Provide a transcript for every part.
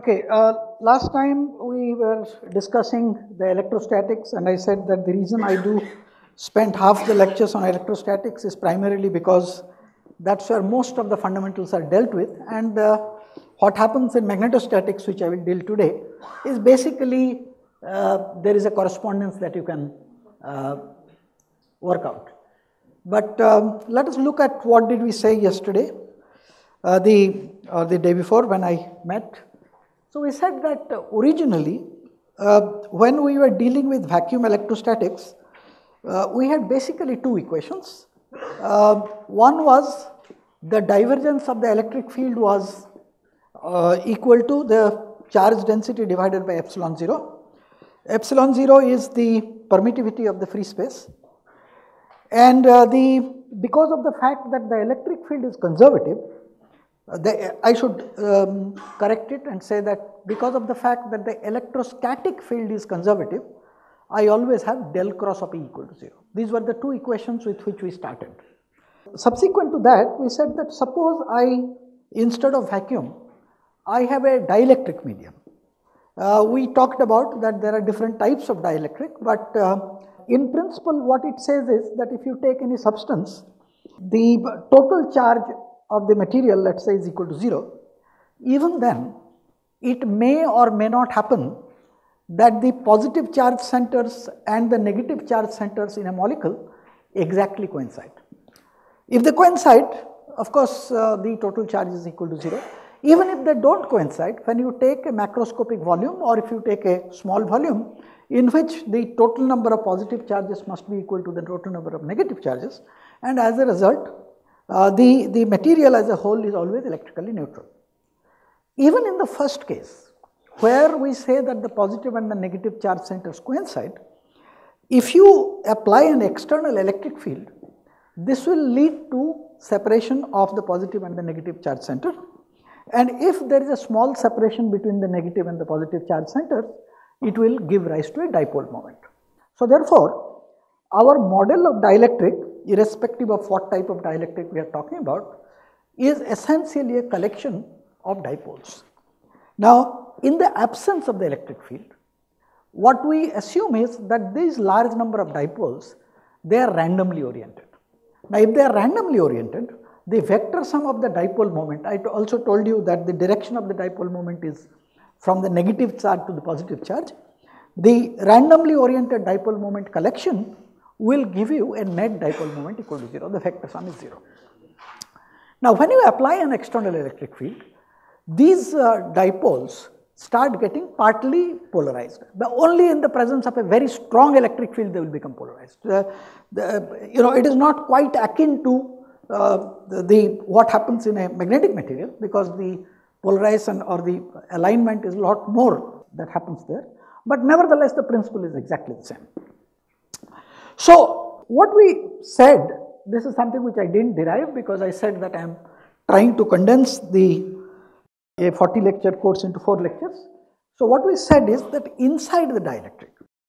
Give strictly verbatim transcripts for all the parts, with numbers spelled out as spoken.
Okay, uh, last time we were discussing the electrostatics, and I said that the reason I do spend half the lectures on electrostatics is primarily because that's where most of the fundamentals are dealt with, and uh, what happens in magnetostatics, which I will deal today, is basically uh, there is a correspondence that you can uh, work out. But um, let us look at what did we say yesterday, uh, the, or the day before when I met. So we said that originally, uh, when we were dealing with vacuum electrostatics, uh, we had basically two equations. Uh, one was the divergence of the electric field was uh, equal to the charge density divided by epsilon zero. Epsilon zero is the permittivity of the free space. And uh, the because of the fact that the electric field is conservative, Uh, the, I should um, correct it and say that because of the fact that the electrostatic field is conservative, I always have del cross of E equal to zero. These were the two equations with which we started. Subsequent to that, we said that suppose I, instead of vacuum, I have a dielectric medium. Uh, we talked about that there are different types of dielectric, but uh, in principle what it says is that if you take any substance, the total charge of the material, let us say, is equal to zero, even then it may or may not happen that the positive charge centers and the negative charge centers in a molecule exactly coincide. If they coincide, of course, uh, the total charge is equal to zero. Even if they do not coincide, when you take a macroscopic volume or if you take a small volume in which the total number of positive charges must be equal to the total number of negative charges, and as a result, Uh, the, the material as a whole is always electrically neutral. Even in the first case, where we say that the positive and the negative charge centers coincide, if you apply an external electric field, this will lead to separation of the positive and the negative charge center. And if there is a small separation between the negative and the positive charge centers, it will give rise to a dipole moment. So therefore, our model of dielectric, irrespective of what type of dielectric we are talking about, is essentially a collection of dipoles. Now, in the absence of the electric field, what we assume is that these large number of dipoles, they are randomly oriented. Now, if they are randomly oriented, the vector sum of the dipole moment, I also told you that the direction of the dipole moment is from the negative charge to the positive charge. The randomly oriented dipole moment collection will give you a net dipole moment equal to zero, the vector sum is zero. Now, when you apply an external electric field, these uh, dipoles start getting partly polarized, but only in the presence of a very strong electric field they will become polarized. Uh, the, you know, it is not quite akin to uh, the, the what happens in a magnetic material, because the polarization or the alignment is a lot more that happens there, but nevertheless the principle is exactly the same. So, what we said, this is something which I did not derive because I said that I am trying to condense the a forty lecture course into four lectures. So, what we said is that inside the dielectric,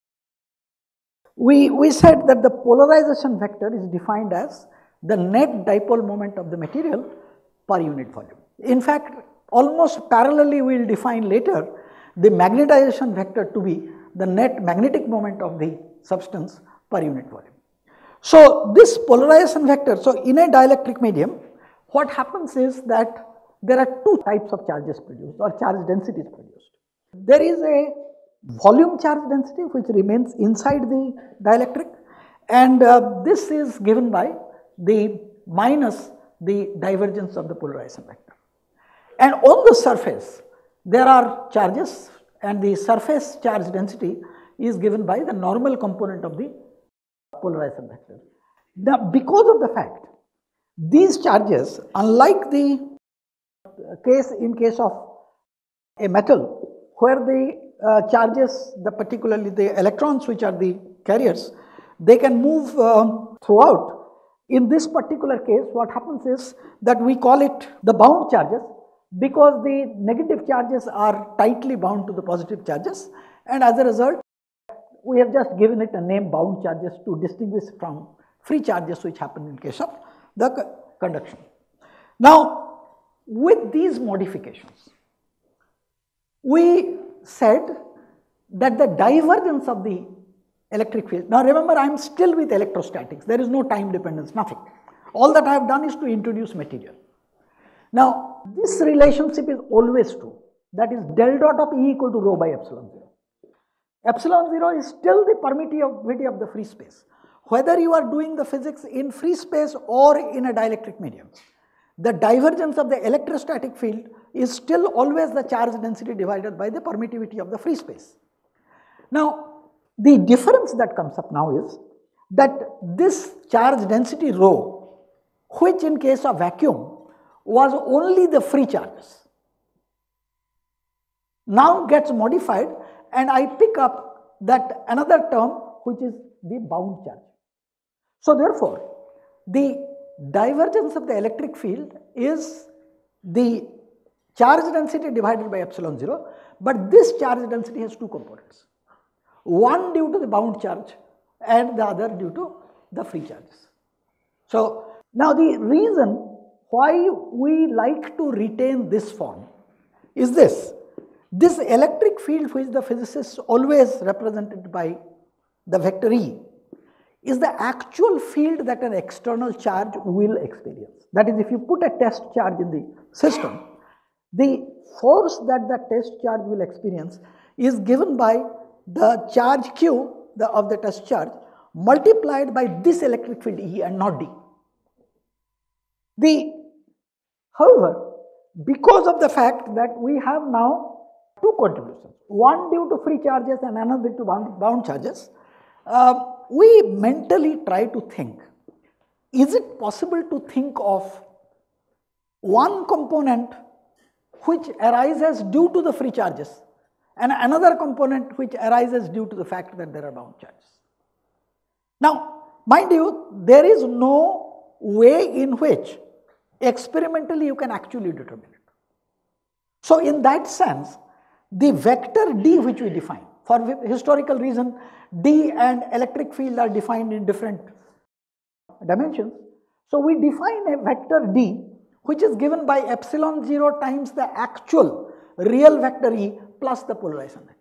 we, we said that the polarization vector is defined as the net dipole moment of the material per unit volume. In fact, almost parallelly we will define later the magnetization vector to be the net magnetic moment of the substance per unit volume. So, this polarization vector, so in a dielectric medium, what happens is that there are two types of charges produced or charge densities produced. There is a volume charge density which remains inside the dielectric, and uh, this is given by the minus the divergence of the polarization vector. And on the surface, there are charges, and the surface charge density is given by the normal component of the polarization vector. Now, because of the fact these charges, unlike the case in case of a metal where the uh, charges, the particularly the electrons which are the carriers, they can move um, throughout. In this particular case, what happens is that we call it the bound charges, because the negative charges are tightly bound to the positive charges, and as a result we have just given it a name bound charges to distinguish from free charges which happen in case of the conduction. Now, with these modifications, we said that the divergence of the electric field, now remember I am still with electrostatics, there is no time dependence, nothing. All that I have done is to introduce material. Now this relationship is always true, that is del dot of E equal to rho by epsilon zero. Epsilon zero is still the permittivity of the free space, whether you are doing the physics in free space or in a dielectric medium. The divergence of the electrostatic field is still always the charge density divided by the permittivity of the free space. Now the difference that comes up now is that this charge density rho, which in case of vacuum was only the free charges, now gets modified and I pick up that another term which is the bound charge. So therefore, the divergence of the electric field is the charge density divided by epsilon zero, but this charge density has two components, one due to the bound charge and the other due to the free charges. So now the reason why we like to retain this form is this. This electric field, which the physicists always represented by the vector E, is the actual field that an external charge will experience. That is, if you put a test charge in the system, the force that the test charge will experience is given by the charge Q the, of the test charge multiplied by this electric field E and not D. The, however, because of the fact that we have now two contributions, one due to free charges and another to bound, bound charges, uh, we mentally try to think, is it possible to think of one component which arises due to the free charges and another component which arises due to the fact that there are bound charges? Now, mind you, there is no way in which experimentally you can actually determine it. So in that sense, the vector D which we define, for historical reason, D and electric field are defined in different dimensions. So we define a vector D which is given by epsilon zero times the actual real vector E plus the polarization vector.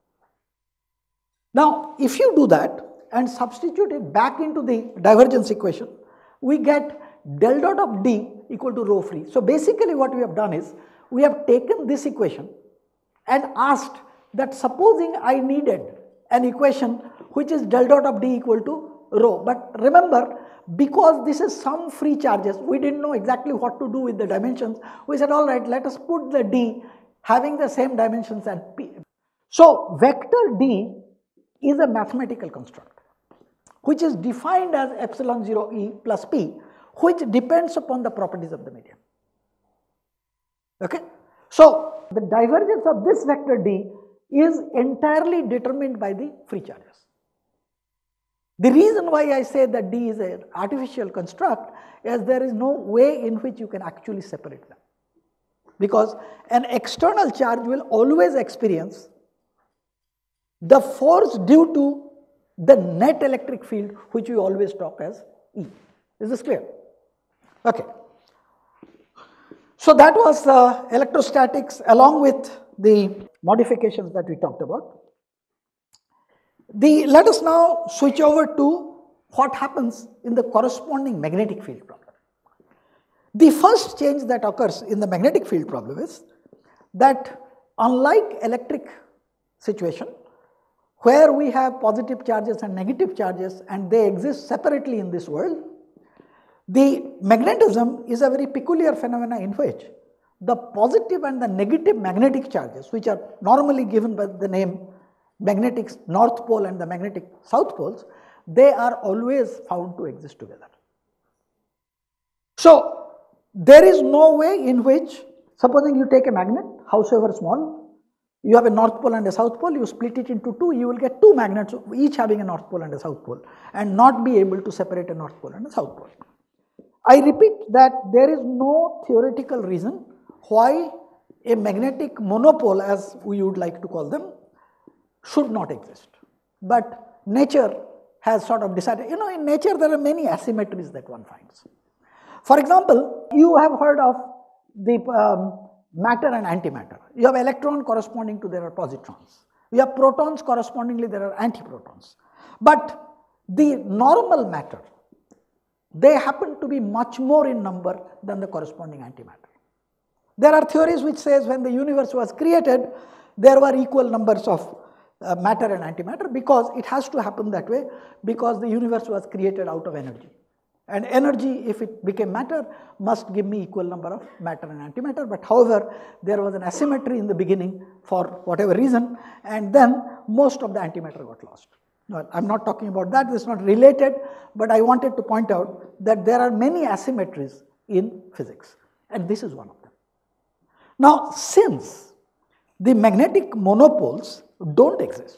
Now if you do that and substitute it back into the divergence equation, we get del dot of D equal to rho free. So basically what we have done is, we have taken this equation and asked that supposing I needed an equation which is del dot of D equal to rho, but remember, because this is some free charges, we didn't know exactly what to do with the dimensions. We said, all right, let us put the D having the same dimensions and P. So vector D is a mathematical construct which is defined as epsilon zero E plus P, which depends upon the properties of the medium. Okay? So the divergence of this vector D is entirely determined by the free charges. The reason why I say that D is an artificial construct is there is no way in which you can actually separate them, because an external charge will always experience the force due to the net electric field, which we always talk as E. Is this clear? Okay. So that was uh, electrostatics along with the modifications that we talked about. The, let us now switch over to what happens in the corresponding magnetic field problem. The first change that occurs in the magnetic field problem is that unlike electric situation, where we have positive charges and negative charges and they exist separately in this world, the magnetism is a very peculiar phenomena in which the positive and the negative magnetic charges, which are normally given by the name magnetic north pole and the magnetic south poles, they are always found to exist together. So there is no way in which, supposing you take a magnet, howsoever small, you have a north pole and a south pole, you split it into two, you will get two magnets, each having a north pole and a south pole, and not be able to separate a north pole and a south pole. I repeat that there is no theoretical reason why a magnetic monopole, as we would like to call them, should not exist. But nature has sort of decided, you know, in nature there are many asymmetries that one finds. For example, you have heard of the um, matter and antimatter. You have electron corresponding to there are positrons. You have protons correspondingly there are antiprotons. But the normal matter, they happen to be much more in number than the corresponding antimatter. There are theories which says when the universe was created, there were equal numbers of uh, matter and antimatter, because it has to happen that way, because the universe was created out of energy. And energy, if it became matter, must give me equal number of matter and antimatter. But however, there was an asymmetry in the beginning for whatever reason, and then most of the antimatter got lost. Well, I'm not talking about that, this is not related, but I wanted to point out that there are many asymmetries in physics, and this is one of them. Now, since the magnetic monopoles don't exist,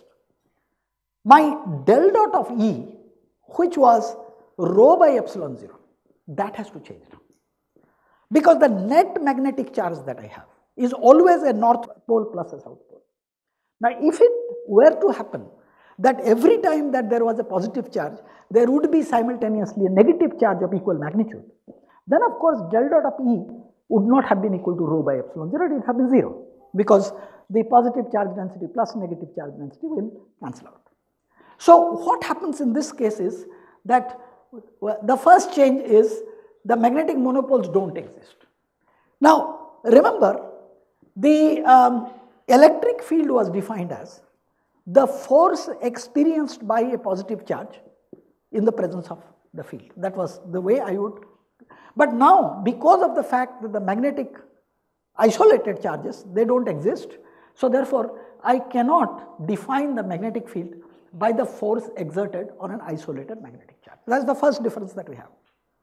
my del dot of E, which was rho by epsilon zero, that has to change now. Because the net magnetic charge that I have is always a north pole plus a south pole. Now, if it were to happen that every time that there was a positive charge, there would be simultaneously a negative charge of equal magnitude, then of course del dot of E would not have been equal to rho by epsilon zero, it would have been zero, because the positive charge density plus negative charge density will cancel out. So what happens in this case is that the first change is the magnetic monopoles don't exist. Now remember, the um, electric field was defined as the force experienced by a positive charge in the presence of the field. That was the way I would. But now, because of the fact that the magnetic isolated charges, they don't exist, so therefore I cannot define the magnetic field by the force exerted on an isolated magnetic charge. That's the first difference that we have.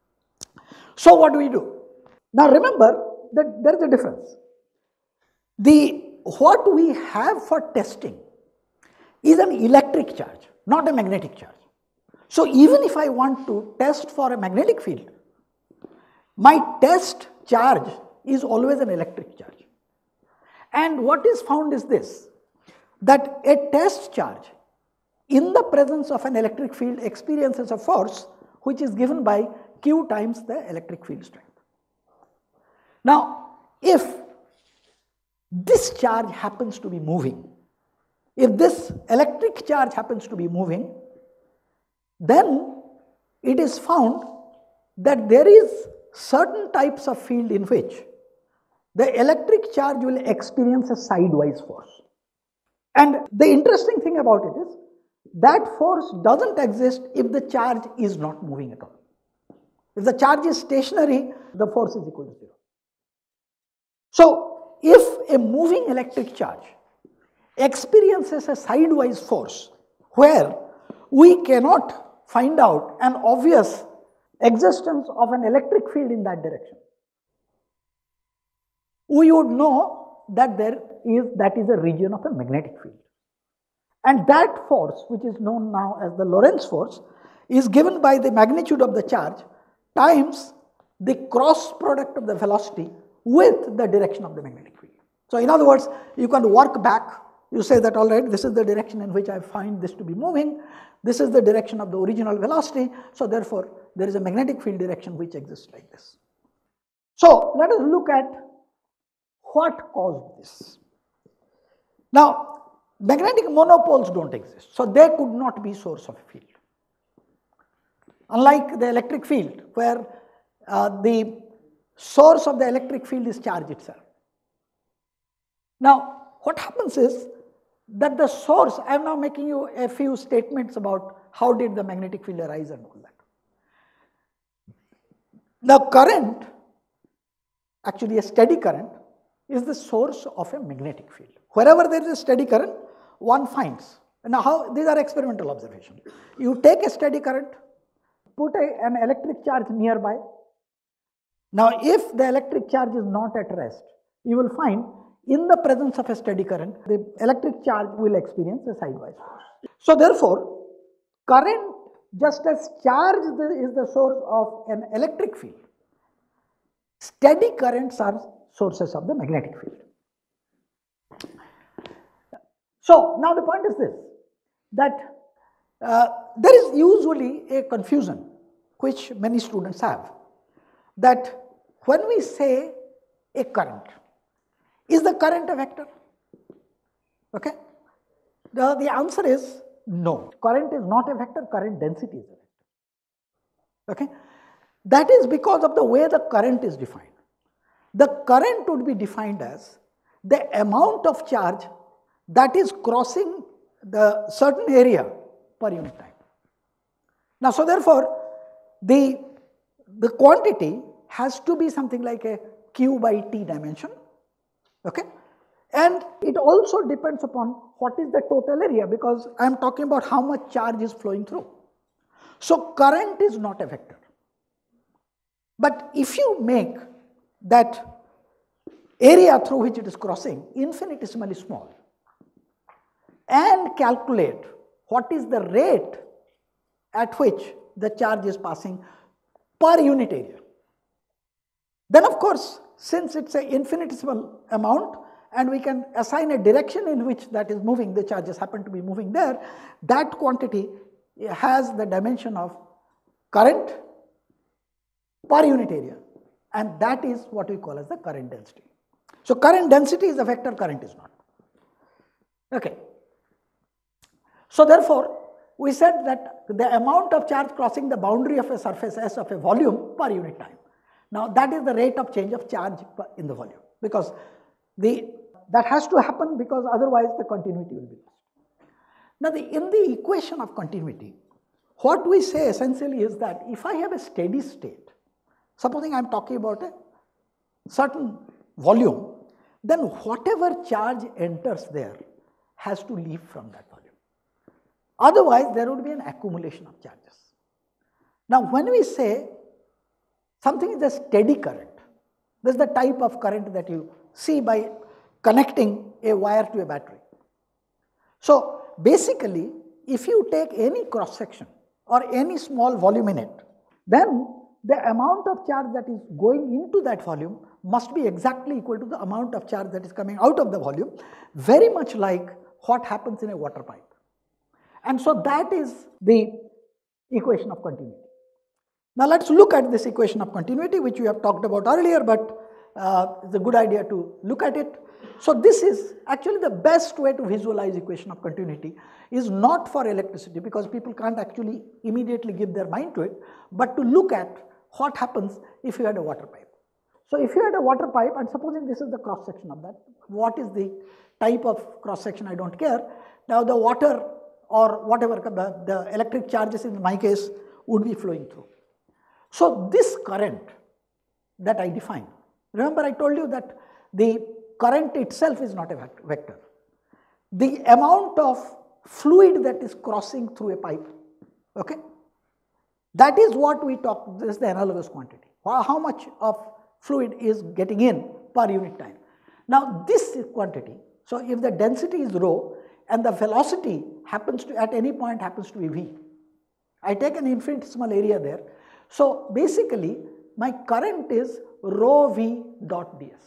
So what do we do? Now remember that there is a difference. The what we have for testing is an electric charge, not a magnetic charge. So even if I want to test for a magnetic field, my test charge is always an electric charge. And what is found is this, that a test charge in the presence of an electric field experiences a force which is given by Q times the electric field strength. Now, if this charge happens to be moving, if this electric charge happens to be moving, then it is found that there is certain types of field in which the electric charge will experience a sidewise force. And the interesting thing about it is that force doesn't exist if the charge is not moving at all. If the charge is stationary, the force is equal to zero. So if a moving electric charge experiences a sidewise force where we cannot find out an obvious existence of an electric field in that direction, we would know that there is that is a region of a magnetic field. And that force, which is known now as the Lorentz force, is given by the magnitude of the charge times the cross product of the velocity with the direction of the magnetic field. So in other words, you can work back, you say that all right, this is the direction in which I find this to be moving, this is the direction of the original velocity, so therefore there is a magnetic field direction which exists like this. So let us look at what caused this. Now, magnetic monopoles don't exist, so they could not be source of a field. Unlike the electric field, where uh, the source of the electric field is charge itself. Now, what happens is that the source, I am now making you a few statements about how did the magnetic field arise and all that. The current, actually a steady current, is the source of a magnetic field. Wherever there is a steady current, one finds. Now, how these are experimental observations. You take a steady current, put a, an electric charge nearby. Now, if the electric charge is not at rest, you will find in the presence of a steady current, the electric charge will experience a sidewise force. So, therefore, current just as charge is the source of an electric field, steady currents are sources of the magnetic field. So, now the point is this, that uh, there is usually a confusion which many students have, that when we say a current, Is the current a vector? Okay. The, the answer is no. Current is not a vector, current density is a vector. Okay. That is because of the way the current is defined. The current would be defined as the amount of charge that is crossing the certain area per unit time. Now, so therefore, the, the quantity has to be something like a q by t dimension, okay? And it also depends upon what is the total area, because I am talking about how much charge is flowing through. So, current is not a vector. But if you make that area through which it is crossing infinitesimally small and calculate what is the rate at which the charge is passing per unit area, then of course, since it's an infinitesimal amount and we can assign a direction in which that is moving, the charges happen to be moving there, that quantity has the dimension of current per unit area, and that is what we call as the current density. So, current density is a vector, current is not. Okay. So, therefore, we said that the amount of charge crossing the boundary of a surface S of a volume per unit time. Now, that is the rate of change of charge in the volume, because the that has to happen, because otherwise the continuity will be lost. Now, the, in the equation of continuity, what we say essentially is that if I have a steady state, supposing I am talking about a certain volume, then whatever charge enters there has to leave from that volume. Otherwise, there would be an accumulation of charges. Now, when we say something is a steady current, this is the type of current that you see by connecting a wire to a battery. So, basically, if you take any cross section or any small volume in it, then the amount of charge that is going into that volume must be exactly equal to the amount of charge that is coming out of the volume, very much like what happens in a water pipe. And so that is the equation of continuity. Now, let us look at this equation of continuity, which we have talked about earlier, but uh, it's a good idea to look at it. So, this is actually the best way to visualize equation of continuity, is not for electricity, because people can't actually immediately give their mind to it, but to look at what happens if you had a water pipe. So, if you had a water pipe, and supposing this is the cross section of that, what is the type of cross section, I don't care. Now, the water or whatever the, the electric charges in my case would be flowing through. So, this current that I define, remember I told you that the current itself is not a vector. The amount of fluid that is crossing through a pipe, okay, that is what we talk, this is the analogous quantity. How much of fluid is getting in per unit time. Now, this quantity, so if the density is rho and the velocity happens to, at any point happens to be v, I take an infinitesimal area there. So, basically my current is rho v dot ds.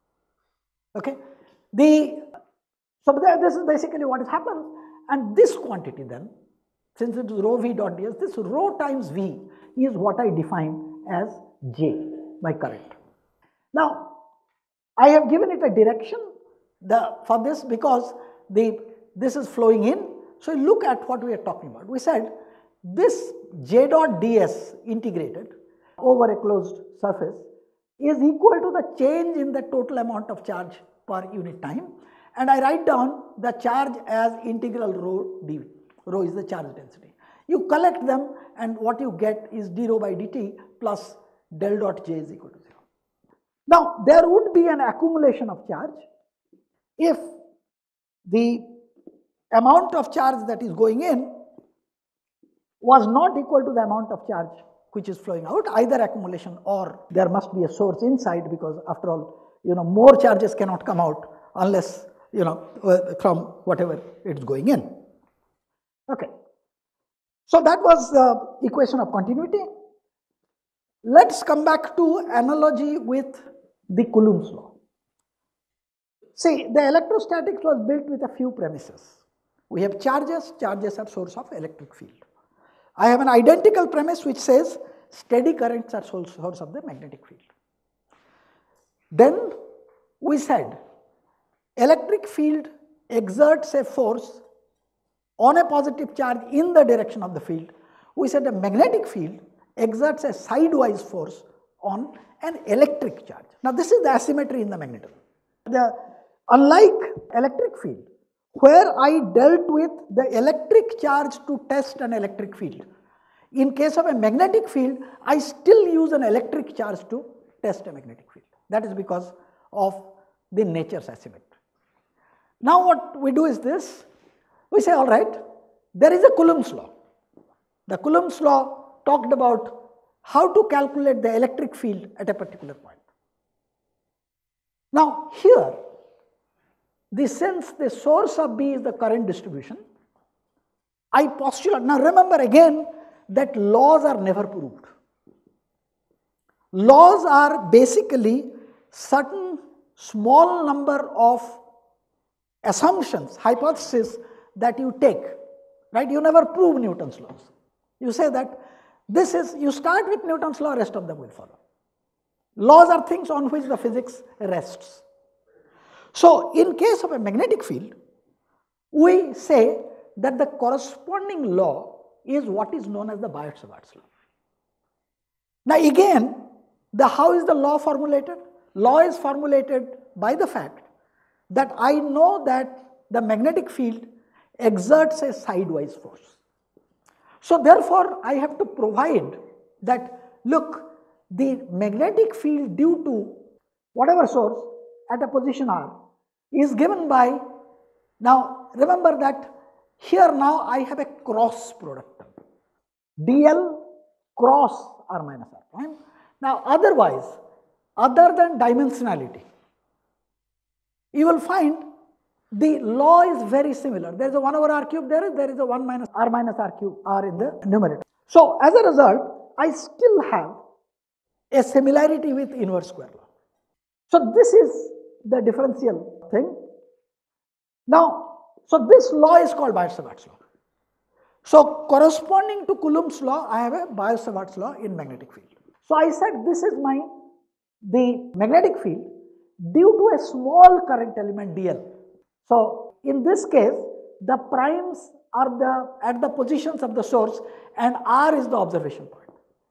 Okay. The, so this is basically what has happened, and this quantity then, since it is rho v dot ds, this rho times v is what I define as J, my current. Now, I have given it a direction the, for this, because the, this is flowing in. So, look at what we are talking about. We said this J dot ds integrated over a closed surface is equal to the change in the total amount of charge per unit time, and I write down the charge as integral rho dv. Rho is the charge density. You collect them, and what you get is d rho by dt plus del dot j is equal to zero. Now, there would be an accumulation of charge if the amount of charge that is going in was not equal to the amount of charge which is flowing out, either accumulation or there must be a source inside, because after all, you know, more charges cannot come out unless, you know, from whatever it's going in. Okay. So, that was the equation of continuity. Let us come back to analogy with the Coulomb's law. See, the electrostatics was built with a few premises. We have charges, charges are source of electric field. I have an identical premise which says steady currents are source of the magnetic field. Then we said electric field exerts a force on a positive charge in the direction of the field, we said a magnetic field exerts a sidewise force on an electric charge. Now this is the asymmetry in the magnetism. The, unlike electric field, where I dealt with the electric charge to test an electric field, in case of a magnetic field, I still use an electric charge to test a magnetic field. That is because of the nature's asymmetry. Now what we do is this, we say, all right, there is a Coulomb's law. The Coulomb's law talked about how to calculate the electric field at a particular point. Now here, the since the source of B is the current distribution, I postulate, now remember again that laws are never proved. Laws are basically certain small number of assumptions, hypotheses that you take, right? You never prove Newton's laws. You say that this is, you start with Newton's law, rest of them will follow. Laws are things on which the physics rests. So in case of a magnetic field, we say that the corresponding law is what is known as the Biot Savart's law. Now again, the how is the law formulated? Law is formulated by the fact that I know that the magnetic field exerts a sidewise force. So therefore, I have to provide that, look, the magnetic field due to whatever source at a position R is given by, now remember that here now I have a cross product, dl cross R minus R prime. Now otherwise, other than dimensionality, you will find the law is very similar. There is a one over R cube there, there is a one minus R minus R cube R in the numerator. So as a result, I still have a similarity with inverse square law. So this is the differential thing. Now, so this law is called Biot Savart's law. So corresponding to Coulomb's law, I have a Biot Savart's law in magnetic field. So I said this is my, the magnetic field due to a small current element dl. So in this case, the primes are the at the positions of the source and R is the observation point.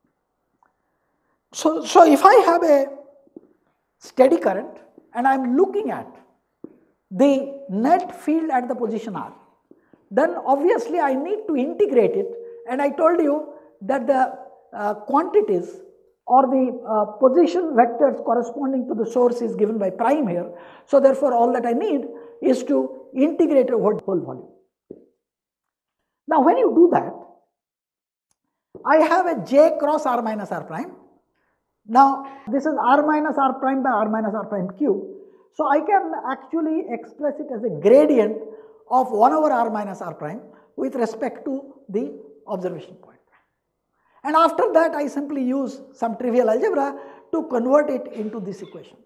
So, so if I have a steady current and I am looking at the net field at the position R, then obviously I need to integrate it, and I told you that the uh, quantities or the uh, position vectors corresponding to the source is given by prime here. So therefore all that I need is to integrate a whole volume. Now when you do that, I have a J cross R minus R prime. Now this is R minus R prime by R minus R prime cube. So I can actually express it as a gradient of one over R minus R prime with respect to the observation point. And after that I simply use some trivial algebra to convert it into this equation.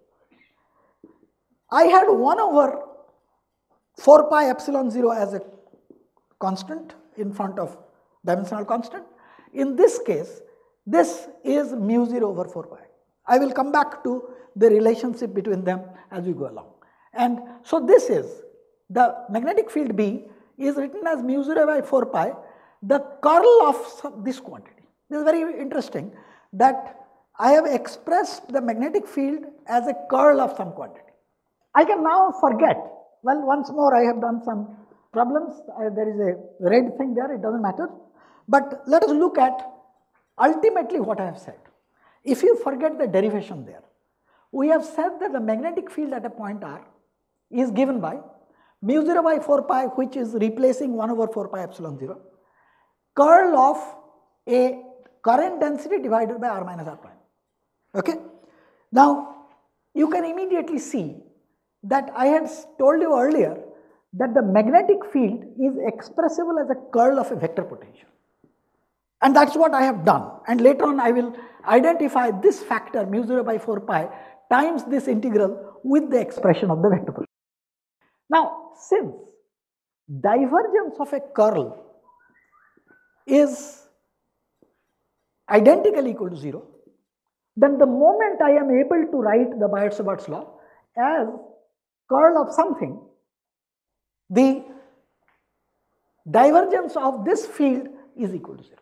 I had one over four pi epsilon zero as a constant in front of dimensional constant. In this case, this is mu zero over four pi. I will come back to the relationship between them as we go along. And so this is, the magnetic field B is written as mu zero by four pi, the curl of this quantity. This is very interesting that I have expressed the magnetic field as a curl of some quantity. I can now forget, well, once more I have done some problems, I, there is a red thing there, it does not matter. But let us look at ultimately what I have said. If you forget the derivation there, we have said that the magnetic field at a point R is given by mu zero by four pi, which is replacing one over four pi epsilon zero, curl of a current density divided by R minus R prime. Okay? Now, you can immediately see that I had told you earlier that the magnetic field is expressible as a curl of a vector potential. And that is what I have done. And later on I will identify this factor mu zero by four pi times this integral with the expression of the vector potential. Now, since divergence of a curl is identically equal to zero, then the moment I am able to write the Biot Savart's law as curl of something, the divergence of this field is equal to zero.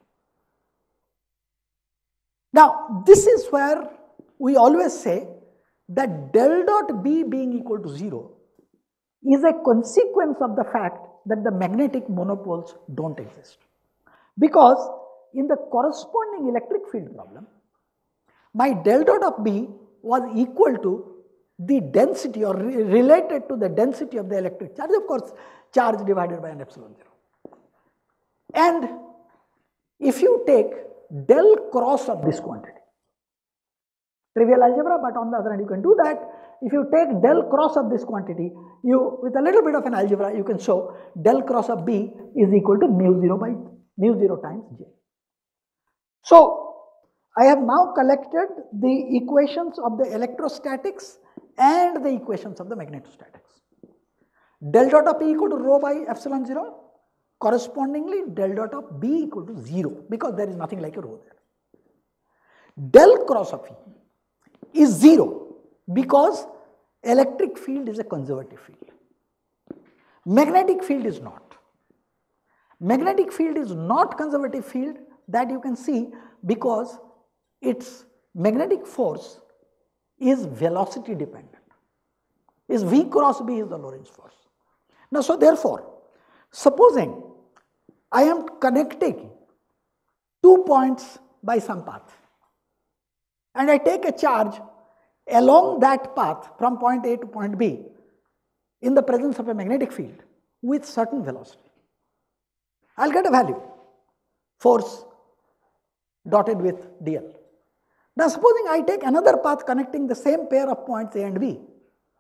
Now, this is where we always say that del dot B being equal to zero is a consequence of the fact that the magnetic monopoles don't exist. Because in the corresponding electric field problem, my del dot of B was equal to the density or re related to the density of the electric charge, of course, charge divided by an epsilon zero. And if you take del cross of this quantity, trivial algebra, but on the other hand you can do that. If you take del cross of this quantity, you, with a little bit of an algebra, you can show del cross of B is equal to mu zero by mu zero times J. So, I have now collected the equations of the electrostatics and the equations of the magnetostatics. Del dot of E equal to rho by epsilon zero, correspondingly del dot of B equal to zero, because there is nothing like a rho there. Del cross of E is zero because electric field is a conservative field. Magnetic field is not. Magnetic field is not conservative field, that you can see because its magnetic force is velocity dependent. Is V cross B is the Lorentz force. Now, so therefore, supposing I am connecting two points by some path and I take a charge along that path from point A to point B in the presence of a magnetic field with certain velocity, I will get a value, force dotted with dl. Now, supposing I take another path connecting the same pair of points A and B.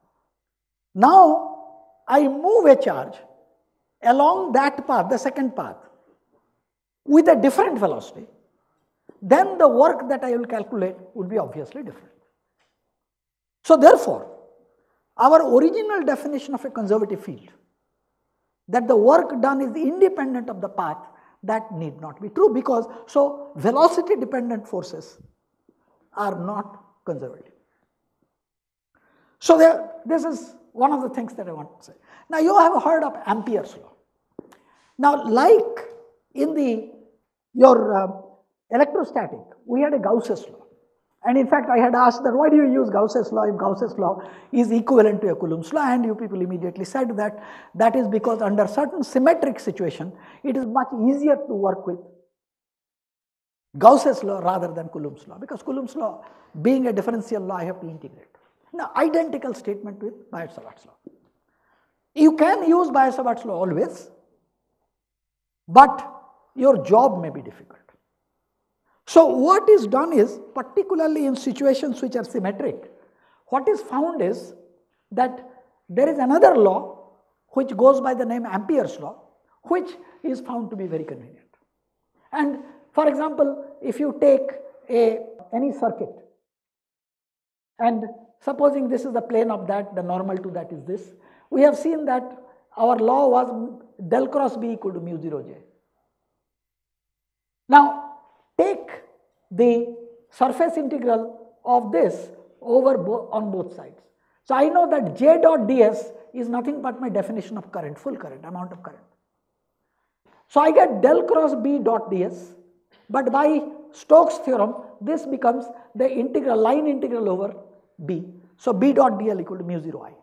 Now, I move a charge along that path, the second path, with a different velocity, then the work that I will calculate would be obviously different. So, therefore, our original definition of a conservative field, that the work done is independent of the path, that need not be true, because so velocity dependent forces are not conservative. So, there, this is one of the things that I want to say. Now, you have heard of Ampere's law. Now, like in the your uh, electrostatic, we had a Gauss's law. And in fact, I had asked that why do you use Gauss's law if Gauss's law is equivalent to a Coulomb's law, and you people immediately said that that is because under certain symmetric situation, it is much easier to work with Gauss's law rather than Coulomb's law, because Coulomb's law being a differential law, I have to integrate. Now, identical statement with Biot Savart's law. You can use Biot Savart's law always, but your job may be difficult. So, what is done is, particularly in situations which are symmetric, what is found is that there is another law which goes by the name Ampere's law, which is found to be very convenient. And for example, if you take a any circuit, and supposing this is the plane of that, the normal to that is this, we have seen that our law was del cross B equal to mu zero J. Now, take the surface integral of this over bo on both sides. So, I know that J dot ds is nothing but my definition of current, full current, amount of current. So, I get del cross B dot ds, but by Stokes' theorem, this becomes the integral, line integral over B. So, B dot dl equal to mu zero I.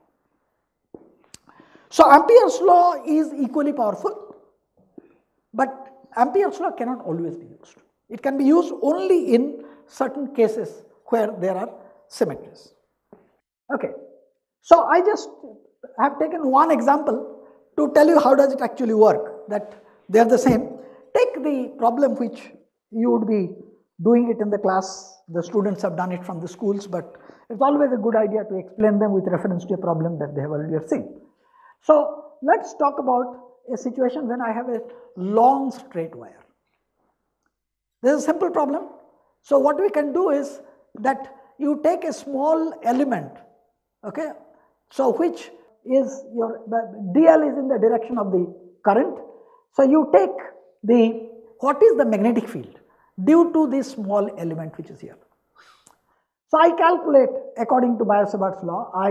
So, Ampere's law is equally powerful, but Ampere's law cannot always be used. It can be used only in certain cases where there are symmetries. Okay. So, I just have taken one example to tell you how does it actually work, that they are the same. Take the problem which you would be doing it in the class, the students have done it from the schools, but it's always a good idea to explain them with reference to a problem that they have already seen. So, let's talk about a situation when I have a long straight wire. This is a simple problem. So, what we can do is that you take a small element, okay, so which is your dl is in the direction of the current. So, you take the what is the magnetic field due to this small element which is here. So, I calculate according to Biot Savart's law, I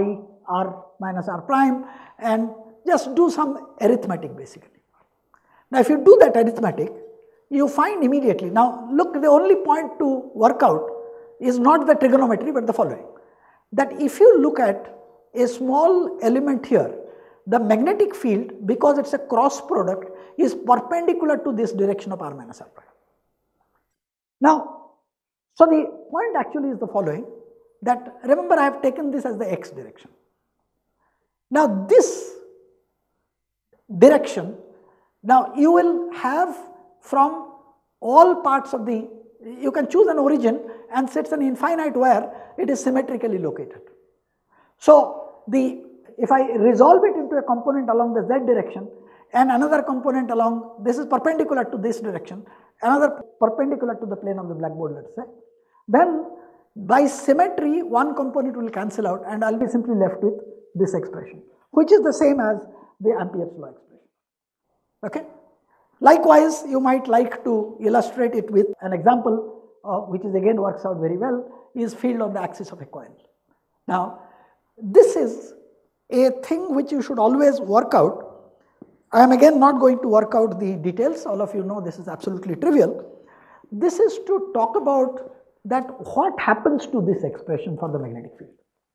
r minus r prime and just do some arithmetic basically. Now if you do that arithmetic, you find immediately, now look, the only point to work out is not the trigonometry but the following, that if you look at a small element here, the magnetic field, because it is a cross product, is perpendicular to this direction of r minus r prime. Now, so the point actually is the following, that remember I have taken this as the x direction. Now this direction, now you will have from all parts of the, you can choose an origin and sets an infinite where it is symmetrically located. So the, if I resolve it into a component along the z direction and another component along, this is perpendicular to this direction, another perpendicular to the plane of the blackboard, let us say, then by symmetry one component will cancel out and I will be simply left with this expression, which is the same as the Ampere's law expression. Okay? Likewise, you might like to illustrate it with an example uh, which is again works out very well, is field on the axis of a coil. Now, this is a thing which you should always work out. I am again not going to work out the details, all of you know this is absolutely trivial. This is to talk about that what happens to this expression for the magnetic field.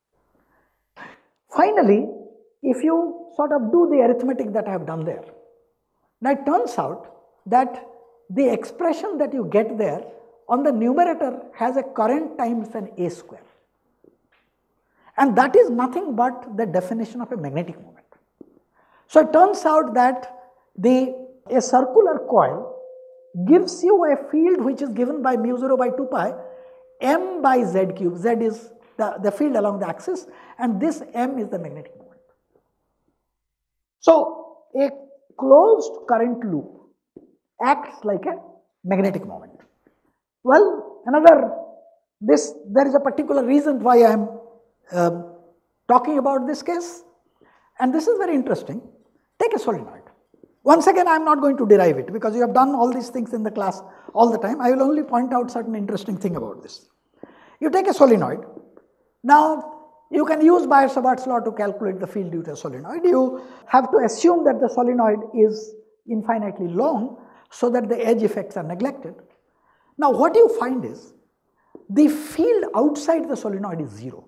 Finally, if you sort of do the arithmetic that I have done there, now it turns out that the expression that you get there on the numerator has a current times an A square. And that is nothing but the definition of a magnetic moment. So it turns out that the a circular coil gives you a field which is given by mu zero by two pi m by z cube. Z is the, the field along the axis and this m is the magnetic moment. So a closed current loop acts like a magnetic moment. Well, another, this, there is a particular reason why I am um, talking about this case, and this is very interesting. Take a solenoid. Once again, I am not going to derive it because you have done all these things in the class all the time. I will only point out certain interesting thing about this. You take a solenoid. Now, you can use Biot Savart's law to calculate the field due to a solenoid. You have to assume that the solenoid is infinitely long so that the edge effects are neglected. Now, what you find is the field outside the solenoid is zero.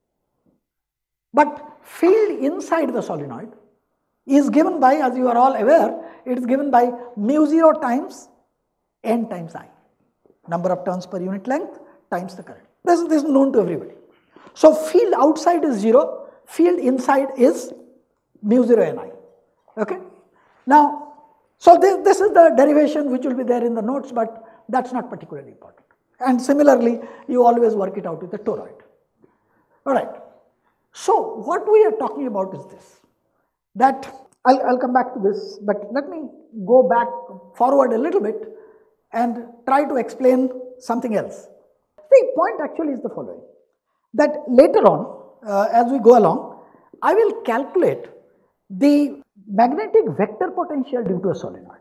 But field inside the solenoid is given by, as you are all aware, it is given by mu zero times n times I, number of turns per unit length times the current. This, this is known to everybody. So field outside is zero, field inside is mu zero n I. Okay? Now, so this, this is the derivation which will be there in the notes, but that's not particularly important. And similarly, you always work it out with the toroid. Alright. So what we are talking about is this, that I'll, I'll come back to this, but let me go back forward a little bit and try to explain something else. The point actually is the following, that later on, uh, as we go along, I will calculate the magnetic vector potential due to a solenoid.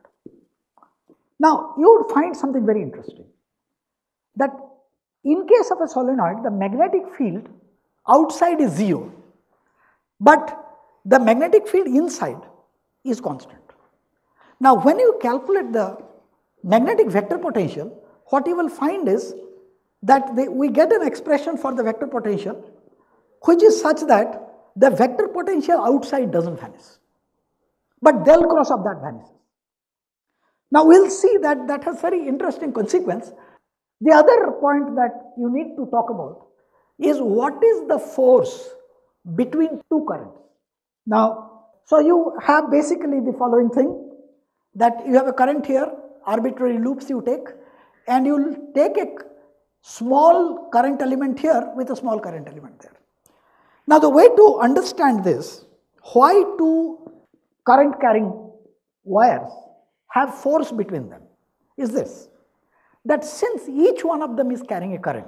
Now, you would find something very interesting, that in case of a solenoid, the magnetic field outside is zero, but the magnetic field inside is constant. Now, when you calculate the magnetic vector potential, what you will find is that they, we get an expression for the vector potential which is such that the vector potential outside does not vanish, but del cross of that vanishes. Now, we will see that that has very interesting consequence. The other point that you need to talk about is what is the force between two currents. Now, so you have basically the following thing, that you have a current here, arbitrary loops you take, and you will take a small current element here with a small current element there. Now, the way to understand this, why two current carrying wires have force between them, is this, that since each one of them is carrying a current,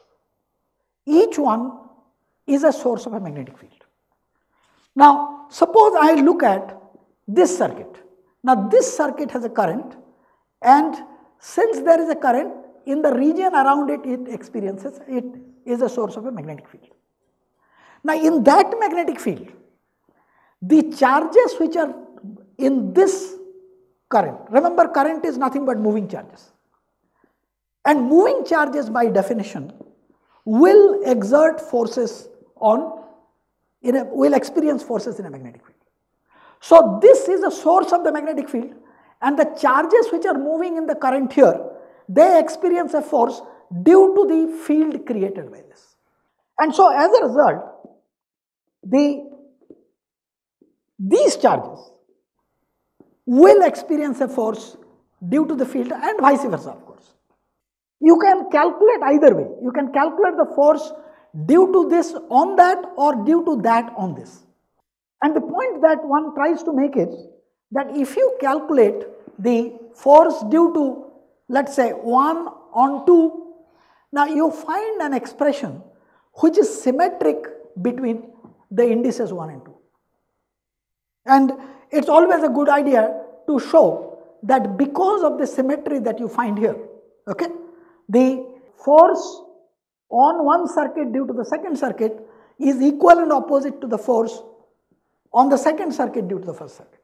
each one is a source of a magnetic field. Now, suppose I look at this circuit. Now, this circuit has a current, and since there is a current, in the region around it, it experiences, it is a source of a magnetic field. Now in that magnetic field, the charges which are in this current, remember current is nothing but moving charges, and moving charges by definition will exert forces on, in a, will experience forces in a magnetic field. So this is the source of the magnetic field, and the charges which are moving in the current here, they experience a force due to the field created by this. And so as a result, the, these charges will experience a force due to the field and vice versa, of course. You can calculate either way. You can calculate the force due to this on that or due to that on this. And the point that one tries to make is that if you calculate the force due to, let's say, one on two, now you find an expression which is symmetric between the indices one and two. And it's always a good idea to show that because of the symmetry that you find here, okay, the force on one circuit due to the second circuit is equal and opposite to the force on the second circuit due to the first circuit,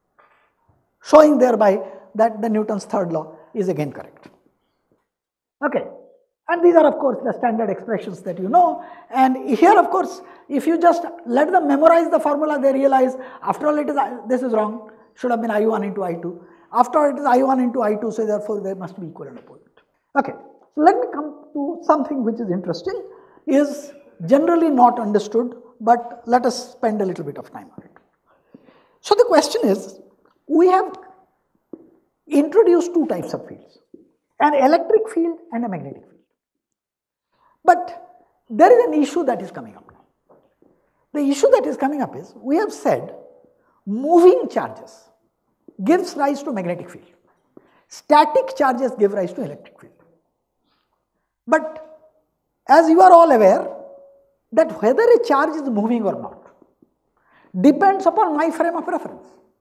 showing thereby that the Newton's third law is again correct. Okay, and these are of course the standard expressions that you know, and here of course if you just let them memorize the formula, they realize after all it is, this is wrong, should have been I one into I two, after all it is I one into I two, so therefore they must be equal and opposite. Okay, so let me come to something which is interesting, is generally not understood, but let us spend a little bit of time on it. So the question is, we have introduced two types of fields, an electric field and a magnetic field. But there is an issue that is coming up now. The issue that is coming up is, we have said moving charges gives rise to magnetic field. Static charges give rise to electric field. But as you are all aware, that whether a charge is moving or not depends upon my frame of reference.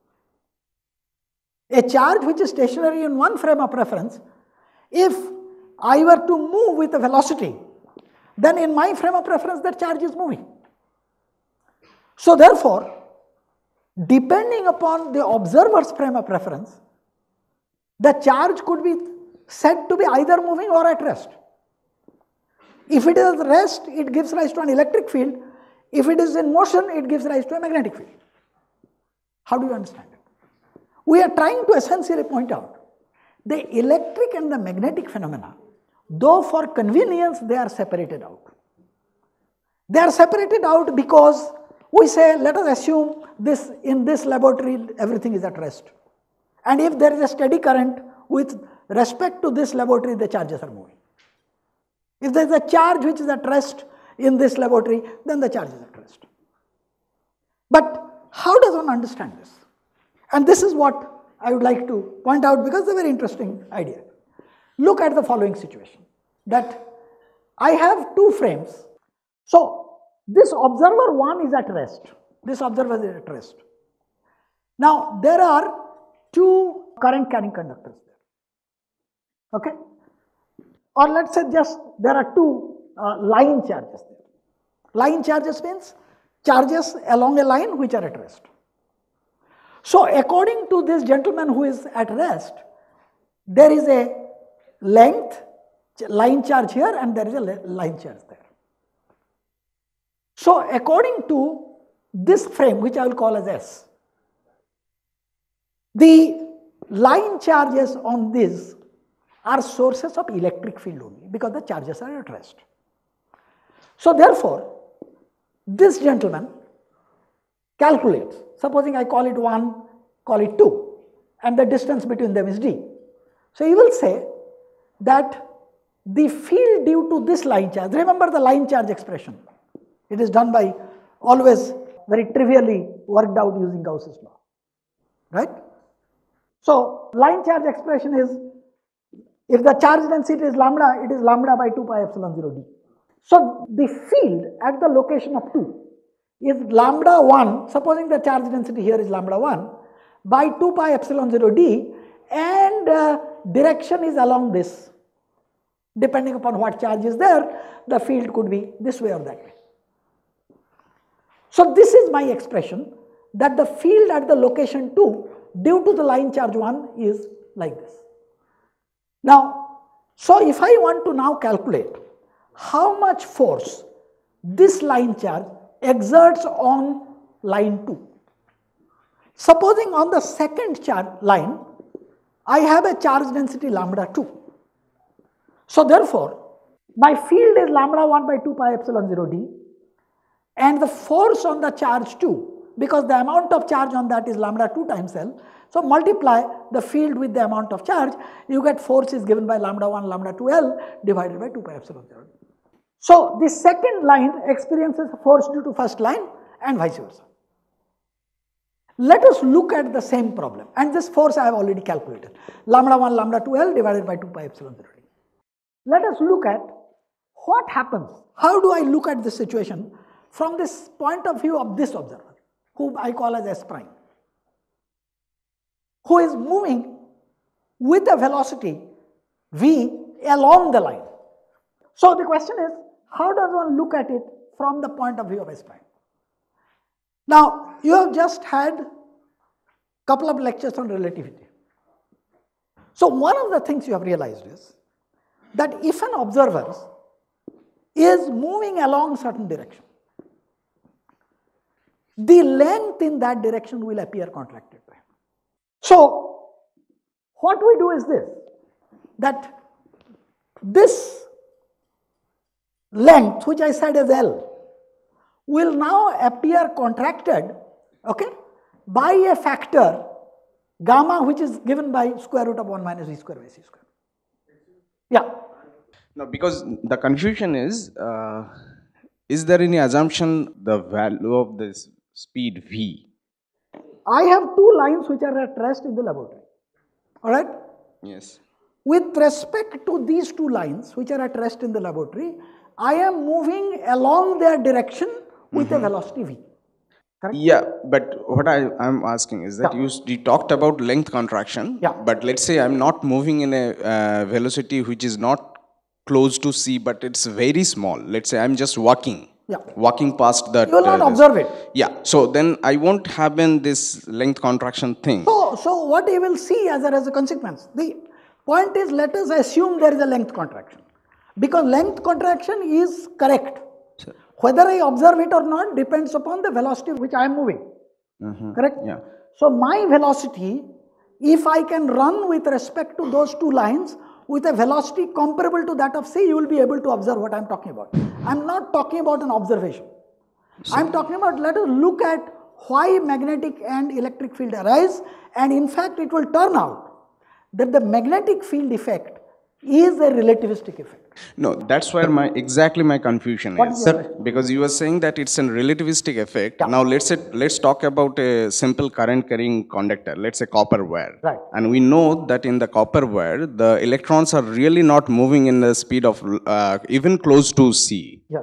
A charge which is stationary in one frame of reference, if I were to move with a velocity, then in my frame of reference that charge is moving. So therefore, depending upon the observer's frame of reference, the charge could be said to be either moving or at rest. If it is at rest, it gives rise to an electric field. If it is in motion, it gives rise to a magnetic field. How do you understand it? We are trying to essentially point out the electric and the magnetic phenomena, though for convenience they are separated out. They are separated out because we say, let us assume this, in this laboratory everything is at rest. And if there is a steady current, with respect to this laboratory the charges are moving. If there is a charge which is at rest in this laboratory, then the charge is at rest. But how does one understand this? And this is what I would like to point out, because it's a very interesting idea. Look at the following situation, that I have two frames. So this observer one is at rest, this observer is at rest. Now there are two current carrying conductors there, okay? Or let's say just there are two uh, line charges there. Line charges means charges along a line which are at rest. So according to this gentleman who is at rest, there is a length line charge here and there is a line charge there. So according to this frame, which I will call as S, the line charges on this are sources of electric field only, because the charges are at rest. So therefore, this gentleman calculates, supposing I call it one, call it two, and the distance between them is d. So he will say that the field due to this line charge, remember the line charge expression, it is done by always very trivially worked out using Gauss's law, right? So line charge expression is, if the charge density is lambda, it is lambda by two pi epsilon zero d. So the field at the location of two is lambda one, supposing the charge density here is lambda one, by two pi epsilon zero d, and uh, direction is along this. Depending upon what charge is there, the field could be this way or that way. So this is my expression that the field at the location two due to the line charge one is like this. Now, so if I want to now calculate how much force this line charge exerts on line two. Supposing on the second charge line, I have a charge density lambda two. So therefore, my field is lambda one by two pi epsilon zero d, and the force on the charge two, because the amount of charge on that is lambda two times L, so multiply the field with the amount of charge, you get force is given by lambda one, lambda two L divided by two pi epsilon zero d. So the second line experiences force due to first line and vice versa. Let us look at the same problem, and this force I have already calculated, lambda one, lambda two L divided by two pi epsilon zero d. Let us look at what happens, how do I look at this situation from this point of view of this observer, whom I call as S prime, who is moving with a velocity v along the line. So the question is, how does one look at it from the point of view of S prime? Now, you have just had a couple of lectures on relativity. So one of the things you have realized is that if an observer is moving along certain direction, the length in that direction will appear contracted to him. So what we do is this, that this length, which I said is L, will now appear contracted, okay, by a factor gamma, which is given by square root of one minus v square by c square. Yeah. No, because the confusion is, uh, is there any assumption the value of this speed v? I have two lines which are at rest in the laboratory, all right? Yes. With respect to these two lines which are at rest in the laboratory, I am moving along their direction with mm-hmm. a velocity v. Correct? Yeah, but what I am asking is that yeah. you, you talked about length contraction, yeah. but let's say I am not moving in a uh, velocity which is not close to c, but it's very small. Let's say I am just walking, yeah. walking past that. You will not uh, observe it. Yeah, so then I won't have in this length contraction thing. So, so what you will see as a, as a consequence, the point is, let us assume there is a length contraction, because length contraction is correct. Sure. Whether I observe it or not depends upon the velocity which I am moving, mm-hmm. correct? Yeah. So my velocity, if I can run with respect to those two lines with a velocity comparable to that of c, you will be able to observe what I am talking about. I am not talking about an observation. I am talking about, let us look at why magnetic and electric field arise, and in fact it will turn out that the magnetic field effect is a relativistic effect. No, that's where my exactly my confusion what is. Sir, because you were saying that it's a relativistic effect. Yeah. Now let's say, let's talk about a simple current carrying conductor, let's say copper wire. Right. And we know that in the copper wire, the electrons are really not moving in the speed of uh, even close to c. Yeah.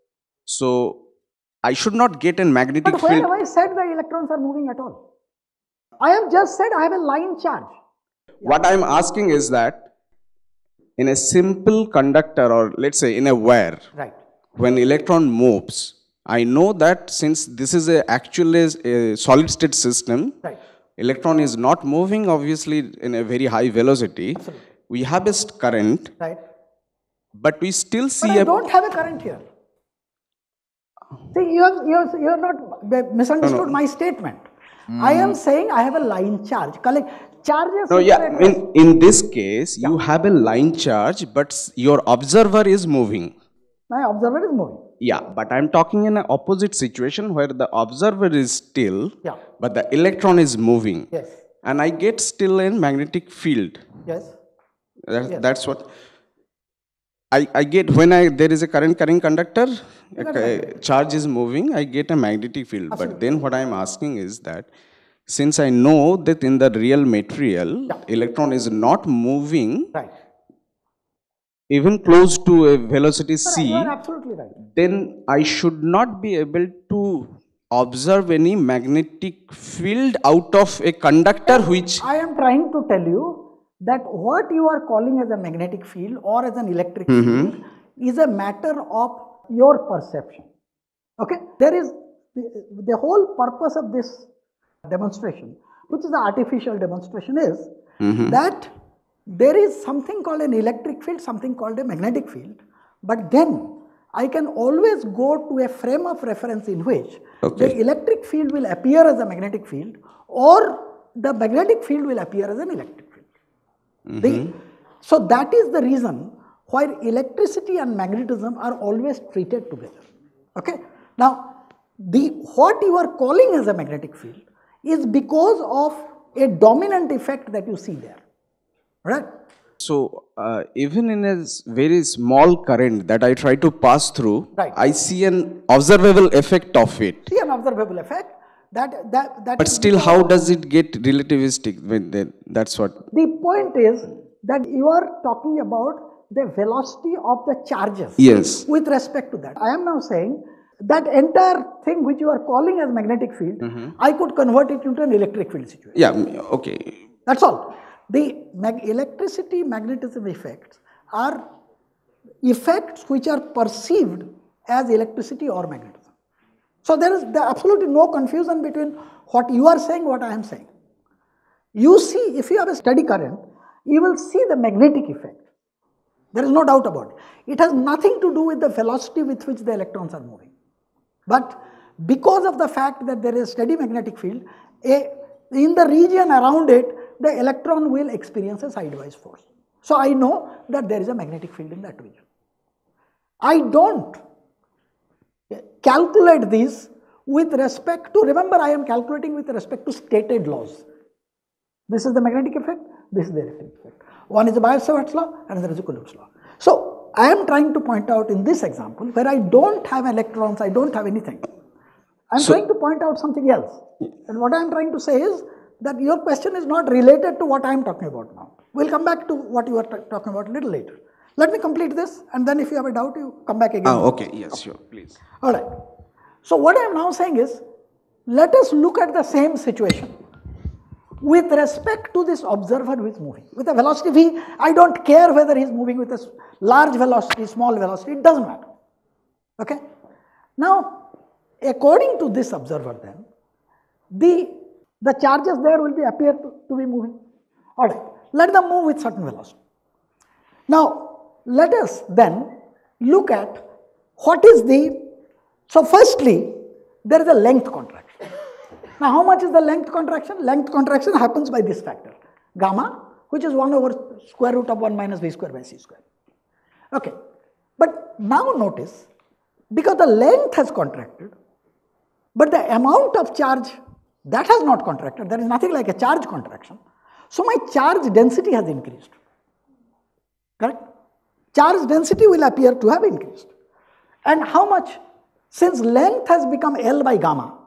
So I should not get a magnetic but field. But where have I said the electrons are moving at all? I have just said I have a line charge. Yeah. What I am asking is that in a simple conductor, or let's say in a wire, right. when electron moves, I know that since this is a actually a solid state system, right. electron is not moving obviously in a very high velocity. Absolutely. We have a current, right. but we still see but I a... don't have a current here. See, you have, you have, you have not misunderstood no, no. my statement. Mm. I am saying I have a line charge. Collect charges. No, yeah. In, in this case, yeah. you have a line charge, but your observer is moving. My observer is moving. Yeah, but I'm talking in an opposite situation where the observer is still, yeah. but the electron is moving. Yes. And I get still in magnetic field. Yes. That, yes. That's what I, I get when I there is a current carrying conductor, a, a charge is moving, I get a magnetic field. Absolutely. But then what I'm asking is that since I know that in the real material, yeah. electron is not moving, right. even close to a velocity Sir, c, you are absolutely right. Then I should not be able to observe any magnetic field out of a conductor which... I am trying to tell you that what you are calling as a magnetic field or as an electric mm-hmm. field is a matter of your perception. Okay? There is the, the whole purpose of this demonstration, which is the artificial demonstration, is mm-hmm. that there is something called an electric field, something called a magnetic field, but then I can always go to a frame of reference in which okay. the electric field will appear as a magnetic field, or the magnetic field will appear as an electric field. Mm-hmm. the, so that is the reason why electricity and magnetism are always treated together. Okay? Now, the what you are calling as a magnetic field is because of a dominant effect that you see there. Right? So, uh, even in a very small current that I try to pass through, right. I see an observable effect of it. See an observable effect. That, that, that but still, how does it get relativistic? With the, that's what. The point is that you are talking about the velocity of the charges. Yes. With respect to that. I am now saying that entire thing which you are calling as magnetic field, mm-hmm. I could convert it into an electric field situation. Yeah, okay. That's all. The mag electricity magnetism effects are effects which are perceived as electricity or magnetism. So there is there absolutely no confusion between what you are saying, what I am saying. You see, if you have a steady current, you will see the magnetic effect. There is no doubt about it. It has nothing to do with the velocity with which the electrons are moving. But because of the fact that there is a steady magnetic field, a, in the region around it, the electron will experience a sidewise force. So I know that there is a magnetic field in that region. I don't calculate these with respect to, remember I am calculating with respect to stated laws. This is the magnetic effect, this is the electric effect. One is the Biot Savart's law, another is the Coulomb's law. So I am trying to point out in this example where I don't have electrons, I don't have anything. I am so, trying to point out something else. And what I am trying to say is that your question is not related to what I am talking about now. We will come back to what you are talking about a little later. Let me complete this, and then if you have a doubt, you come back again. Oh, okay. Yes, okay. Sure. Please. All right. So what I am now saying is, let us look at the same situation with respect to this observer who is moving. With a velocity v, I don't care whether he is moving with a large velocity, small velocity, it doesn't matter. Okay? Now, according to this observer then, the, the charges there will be appear to, to be moving. All right. Let them move with certain velocity. Now, let us then look at what is the, so firstly, there is a length contraction. Now, how much is the length contraction? Length contraction happens by this factor, gamma, which is one over square root of one minus v square by c square. Okay. But now notice, because the length has contracted, but the amount of charge, that has not contracted, there is nothing like a charge contraction. So my charge density has increased. Correct? Charge density will appear to have increased. And how much? Since length has become L by gamma,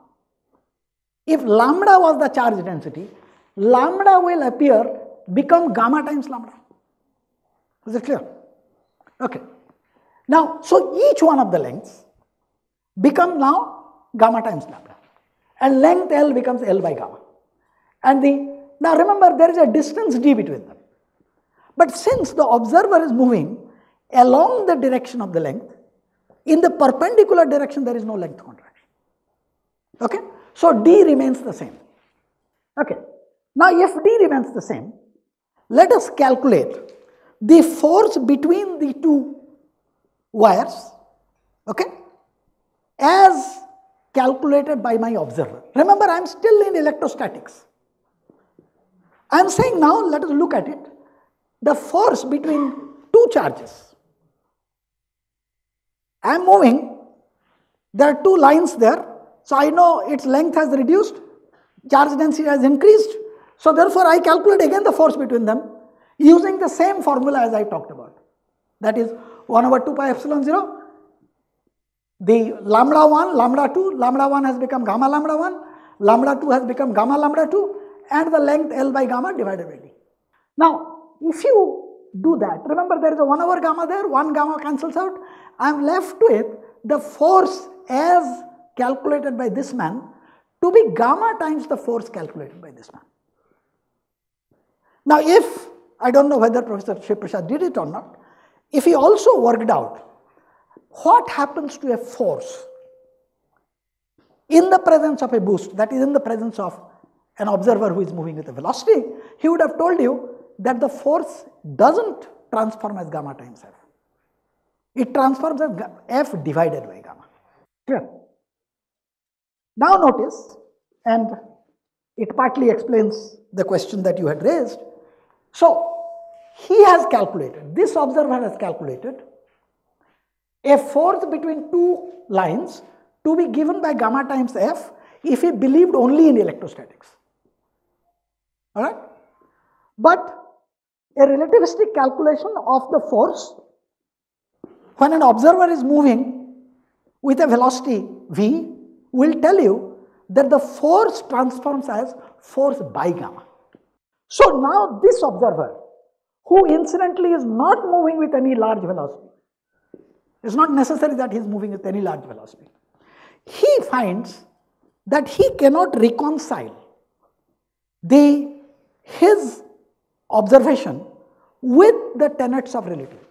if lambda was the charge density, lambda will appear, become gamma times lambda. Is it clear? Okay. Now, so each one of the lengths become now gamma times lambda. And length L becomes L by gamma. And the, now remember there is a distance d between them. But since the observer is moving along the direction of the length, in the perpendicular direction there is no length contraction. Okay? So d remains the same. Okay. Now if d remains the same, let us calculate the force between the two wires, okay, as calculated by my observer. Remember, I am still in electrostatics. I am saying now, let us look at it. The force between two charges. I am moving, there are two lines there, so I know its length has reduced, charge density has increased, so therefore I calculate again the force between them using the same formula as I talked about. That is one over two pi epsilon zero, the lambda one, lambda two, lambda one has become gamma lambda one, lambda two has become gamma lambda two, and the length L by gamma divided by d. Now, if you do that, remember there is a one over gamma there, one gamma cancels out, I am left with the force as calculated by this man to be gamma times the force calculated by this man. Now if, I don't know whether Professor Shiv did it or not, if he also worked out what happens to a force in the presence of a boost, that is in the presence of an observer who is moving with a velocity, he would have told you that the force doesn't transform as gamma times f. It transforms as f divided by gamma. Clear? Now notice, and it partly explains the question that you had raised. So, he has calculated, this observer has calculated a force between two lines to be given by gamma times f if he believed only in electrostatics. Alright? But a relativistic calculation of the force when an observer is moving with a velocity v will tell you that the force transforms as force by gamma. So now this observer, who incidentally is not moving with any large velocity, it's not necessary that he is moving with any large velocity, he finds that he cannot reconcile the his observation with the tenets of relativity.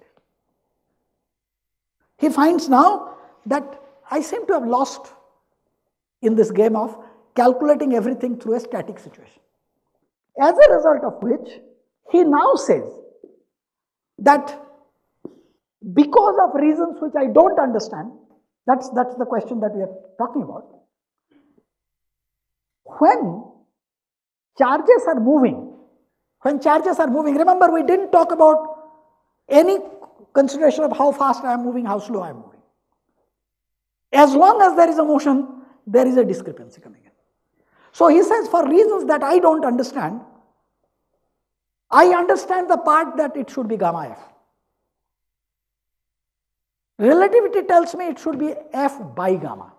He finds now that I seem to have lost in this game of calculating everything through a static situation. As a result of which, he now says that because of reasons which I don't understand, that's, that's the question that we are talking about, when charges are moving, when charges are moving, remember we didn't talk about any consideration of how fast I am moving, how slow I am moving. As long as there is a motion, there is a discrepancy coming in. So he says, for reasons that I don't understand, I understand the part that it should be gamma f. Relativity tells me it should be f by gamma.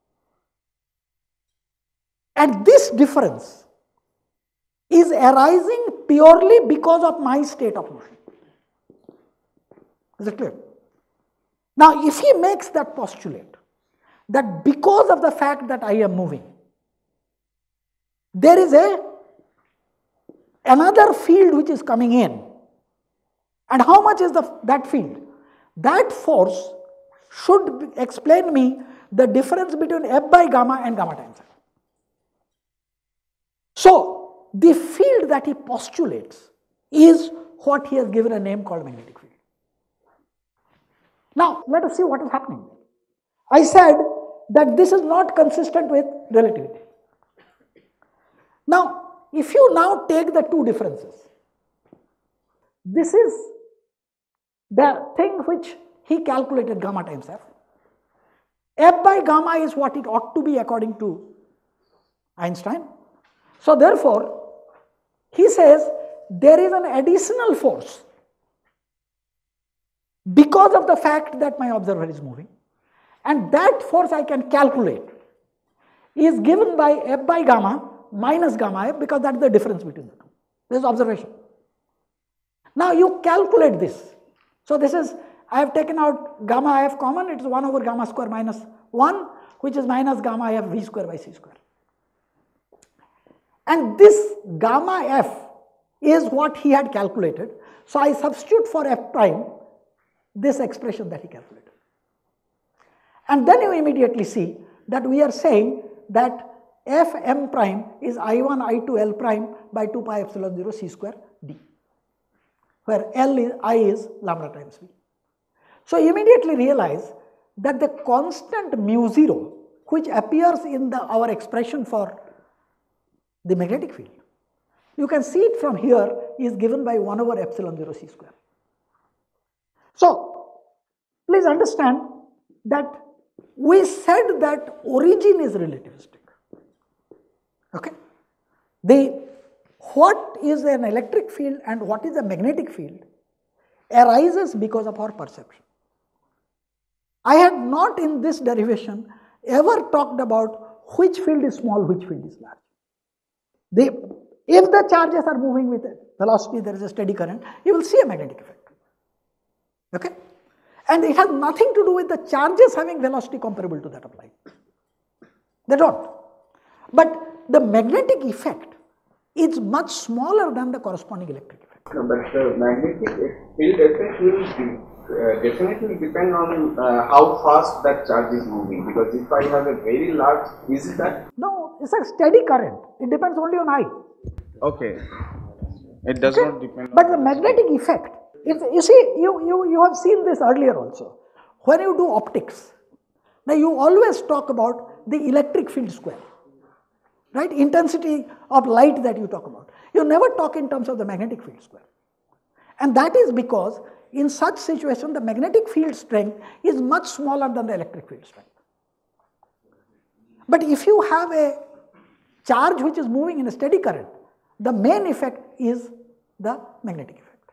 And this difference is arising purely because of my state of motion. Is it clear? Now, if he makes that postulate, that because of the fact that I am moving, there is a another field which is coming in, and how much is the that field? That force should explain me the difference between f by gamma and gamma times f. So, the field that he postulates is what he has given a name called magnetic field. Now, let us see what is happening. I said that this is not consistent with relativity. Now, if you now take the two differences, this is the thing which he calculated gamma times f. F by gamma is what it ought to be according to Einstein. So therefore, he says there is an additional force because of the fact that my observer is moving, and that force I can calculate is given by f by gamma minus gamma f, because that is the difference between the two. This is observation. Now you calculate this. So this is, I have taken out gamma f common, it is one over gamma square minus one, which is minus gamma f v square by c square. And this gamma f is what he had calculated. So I substitute for f prime this expression that he calculated. And then you immediately see that we are saying that f m prime is I one I two L prime by two pi epsilon zero c square d, where L is, I is lambda times v. So you immediately realize that the constant mu zero, which appears in the, our expression for the magnetic field, you can see it from here, is given by one over epsilon zero c square. So please understand that we said that origin is relativistic. Okay? The what is an electric field and what is a magnetic field arises because of our perception. I had not in this derivation ever talked about which field is small, which field is large. The, if the charges are moving with velocity, there is a steady current, you will see a magnetic effect. Okay? And it has nothing to do with the charges having velocity comparable to that of light. They don't. But the magnetic effect is much smaller than the corresponding electric effect. No, but the magnetic field effect will be uh, definitely depend on uh, how fast that charge is moving, because if I have a very large, is it that? No, it's a steady current. It depends only on I. Okay. It does Okay? not depend But on the the magnetic effect, it's, you see, you, you, you have seen this earlier also. When you do optics, now you always talk about the electric field square, right? Intensity of light that you talk about. You never talk in terms of the magnetic field square. And that is because in such situation, the magnetic field strength is much smaller than the electric field strength. But if you have a charge which is moving in a steady current, the main effect is the magnetic effect.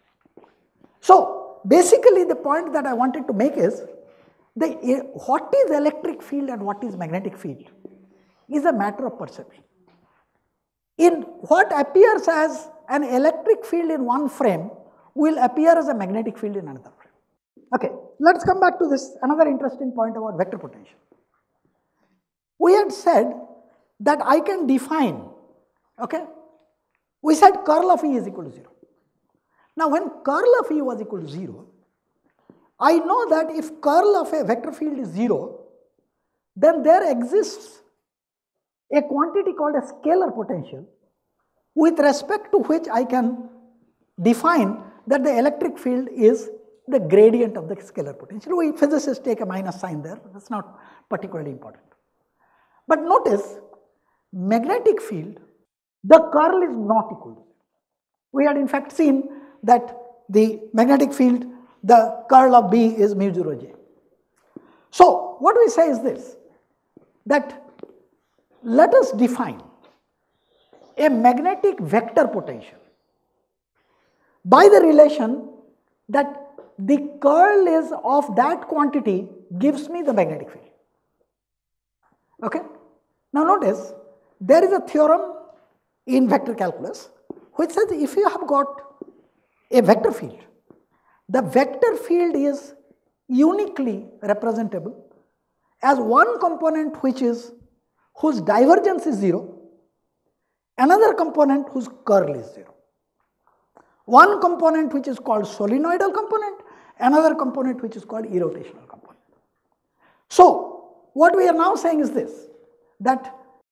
So basically the point that I wanted to make is, the, what is electric field and what is magnetic field is a matter of perception. In what appears as an electric field in one frame will appear as a magnetic field in another frame. Okay, let's come back to this, another interesting point about vector potential. We had said that I can define, okay, we said curl of E is equal to zero. Now when curl of E was equal to zero, I know that if curl of a vector field is zero, then there exists a quantity called a scalar potential with respect to which I can define that the electric field is the gradient of the scalar potential. We physicists take a minus sign there, that's not particularly important. But notice, magnetic field, the curl is not equal to zero. We had in fact seen that the magnetic field, the curl of B is mu zero j. So what we say is this, that let us define a magnetic vector potential by the relation that the curl is of that quantity gives me the magnetic field. Okay? Now notice, there is a theorem in vector calculus which says if you have got a vector field, the vector field is uniquely representable as one component which is whose divergence is zero, another component whose curl is zero. One component which is called solenoidal component, another component which is called irrotational component. So what we are now saying is this, that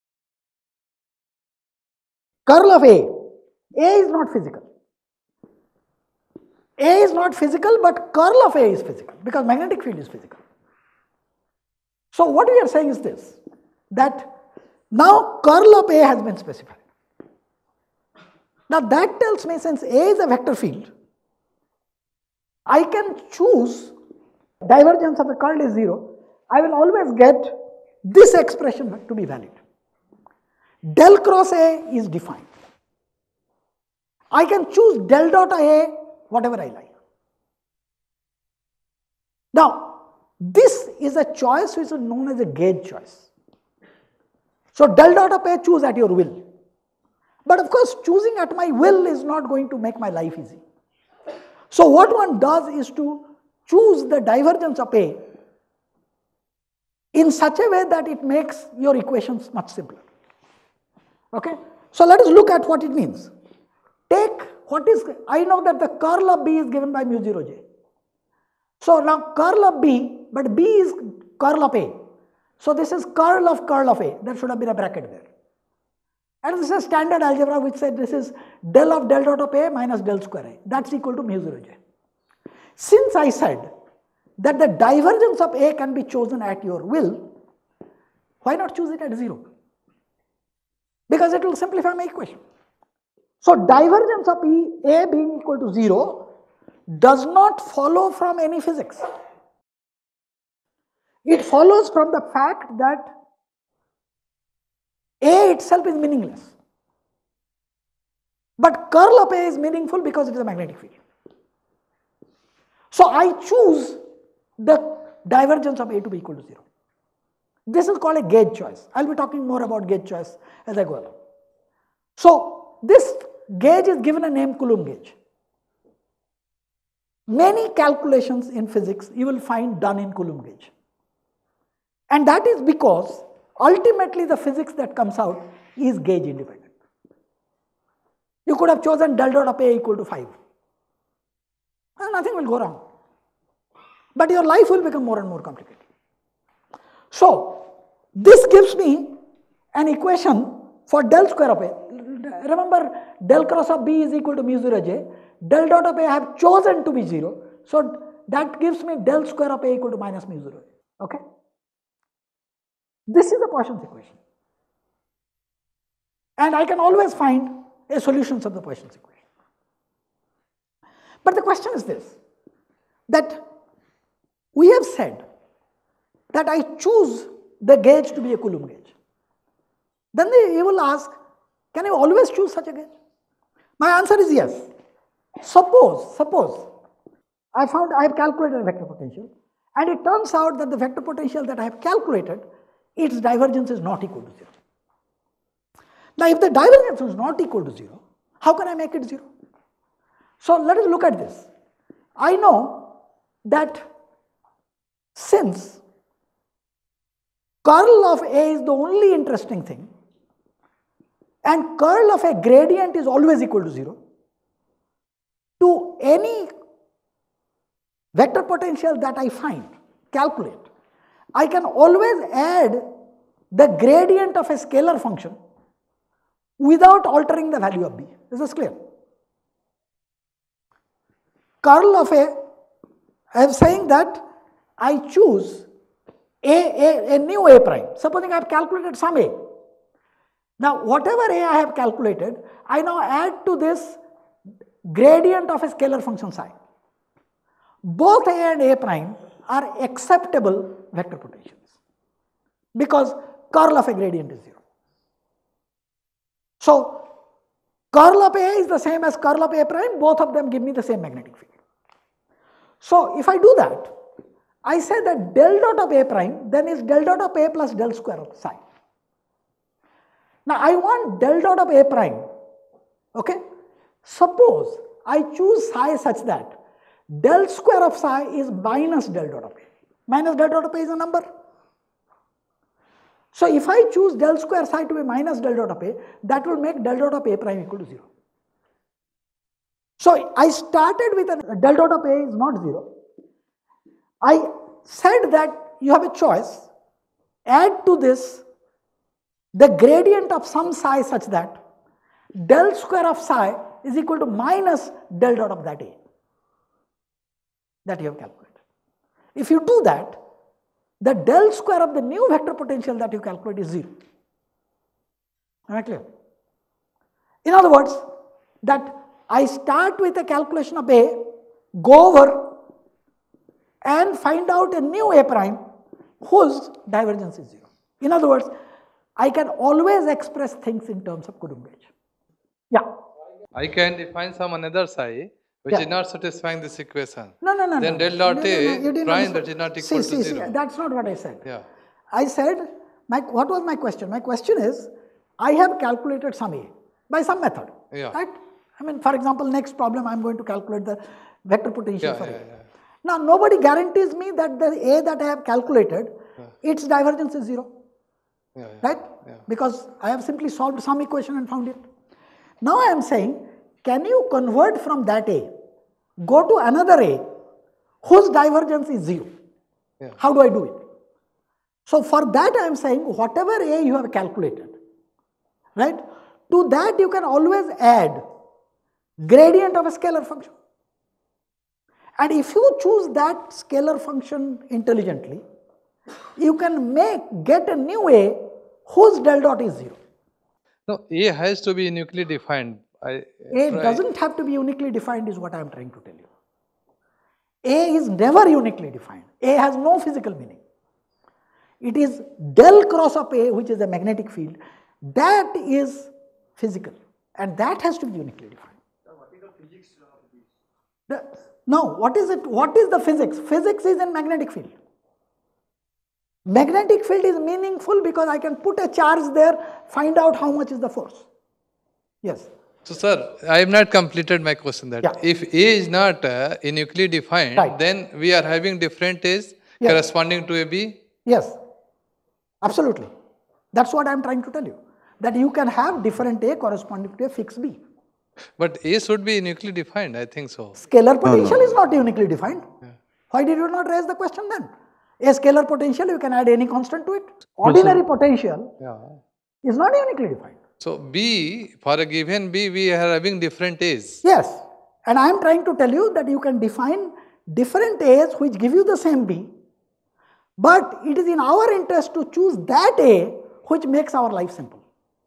curl of A, A is not physical. A is not physical, but curl of A is physical because magnetic field is physical. So what we are saying is this, that now curl of A has been specified. Now that tells me since A is a vector field, I can choose divergence of the curl is zero, I will always get this expression to be valid. Del cross A is defined. I can choose del dot A whatever I like. Now, this is a choice which is known as a gauge choice. So, del dot of A choose at your will. But of course, choosing at my will is not going to make my life easy. So, what one does is to choose the divergence of A in such a way that it makes your equations much simpler. Okay? So, let us look at what it means. Take what is, I know that the curl of B is given by mu zero j. So, now curl of B, but B is curl of A. So, this is curl of curl of A, there should have been a bracket there. And this is standard algebra which said this is del of del dot of A minus del square A, that is equal to mu zero j. Since I said that the divergence of A can be chosen at your will, why not choose it at zero? Because it will simplify my equation. So, divergence of E, A being equal to zero does not follow from any physics. It follows from the fact that A itself is meaningless. But curl of A is meaningful because it is a magnetic field. So, I choose the divergence of A to be equal to zero. This is called a gauge choice. I will be talking more about gauge choice as I go along. So, this gauge is given a name Coulomb gauge. Many calculations in physics you will find done in Coulomb gauge. And that is because ultimately the physics that comes out is gauge independent. You could have chosen del dot of A equal to five. And nothing will go wrong. but your life will become more and more complicated. So, this gives me an equation for del square of A. Remember, del cross of B is equal to mu zero j. Del dot of A I have chosen to be zero. So, that gives me del square of A equal to minus mu zero j. Okay? This is the Poisson's equation. And I can always find a solution of the Poisson's equation. But the question is this, that we have said that I choose the gauge to be a Coulomb gauge. Then they will ask, can you always choose such a gauge? My answer is yes. Suppose, suppose, I found I have calculated a vector potential, and it turns out that the vector potential that I have calculated, its divergence is not equal to zero. Now, if the divergence is not equal to zero, how can I make it zero? So, let us look at this. I know that since curl of A is the only interesting thing, and curl of a gradient is always equal to zero, to any vector potential that I find, calculate, I can always add the gradient of a scalar function without altering the value of B. Is this clear? Curl of A, I am saying that I choose a, a, a new A prime. Supposing I have calculated some A. Now, whatever A I have calculated, I now add to this gradient of a scalar function psi. Both A and A prime are acceptable vector potentials because curl of a gradient is zero. So, curl of A is the same as curl of A prime, both of them give me the same magnetic field. So, if I do that, I say that del dot of A prime then is del dot of A plus del square of psi. Now, I want del dot of A prime, okay? Suppose I choose psi such that del square of psi is minus del dot of A. Minus del dot of A is a number. So, if I choose del square psi to be minus del dot of A, that will make del dot of A prime equal to zero. So, I started with a del dot of A is not zero. I said that you have a choice, add to this the gradient of some psi such that del square of psi is equal to minus del dot of that A that you have calculated. If you do that, the del square of the new vector potential that you calculate is zero. Am I clear? In other words, that I start with a calculation of A, go over and find out a new A prime whose divergence is zero. In other words, I can always express things in terms of Coulomb gauge. Yeah. I can define some another psi which Yeah. is not satisfying this equation. No, no, no. Then no, del dot no, no, A no, you didn't prime understand. that is not See, equal see, to see, zero. that's not what I said. Yeah. I said, my, what was my question? My question is, I have calculated some A by some method. Yeah. Right? I mean, for example, next problem I am going to calculate the vector potential Yeah, for yeah, A. yeah. Now, nobody guarantees me that the A that I have calculated, Yeah. its divergence is zero. Yeah, yeah. Right? Yeah. Because I have simply solved some equation and found it. Now I am saying, can you convert from that A, go to another A whose divergence is zero? Yeah. How do I do it? So for that I am saying, whatever A you have calculated, right? To that you can always add gradient of a scalar function. And if you choose that scalar function intelligently, you can make, get a new A whose del dot is zero. No, A has to be uniquely defined. I, A try- doesn't have to be uniquely defined is what I am trying to tell you. A is never uniquely defined. A has no physical meaning. It is del cross of A, which is a magnetic field, that is physical, and that has to be uniquely defined. The, no, what is it? What is the physics? Physics is in magnetic field. Magnetic field is meaningful because I can put a charge there, find out how much is the force. Yes. So, sir, I have not completed my question. That Yeah. if A is not uh, uniquely defined, Right. then we are having different A's Yes. corresponding to a B. Yes, absolutely. That's what I am trying to tell you. That you can have different A corresponding to a fixed B. But A should be uniquely defined, I think so. Scalar potential is not uniquely defined. Why did you not raise the question then? A scalar potential, you can add any constant to it. Ordinary potential Yeah. is not uniquely defined. So B, for a given B, we are having different A's. Yes, and I am trying to tell you that you can define different A's which give you the same B, but it is in our interest to choose that A which makes our life simple.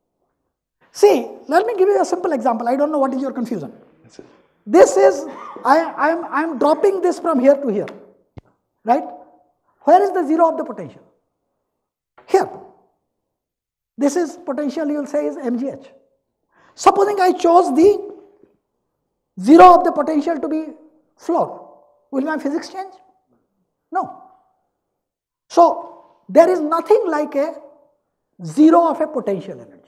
See, let me give you a simple example. I don't know what is your confusion. This is, I am I am dropping this from here to here, right? Where is the zero of the potential? Here. This is potential, you will say, is M G H. Supposing I chose the zero of the potential to be floor, will my physics change? No. So, there is nothing like a zero of a potential energy.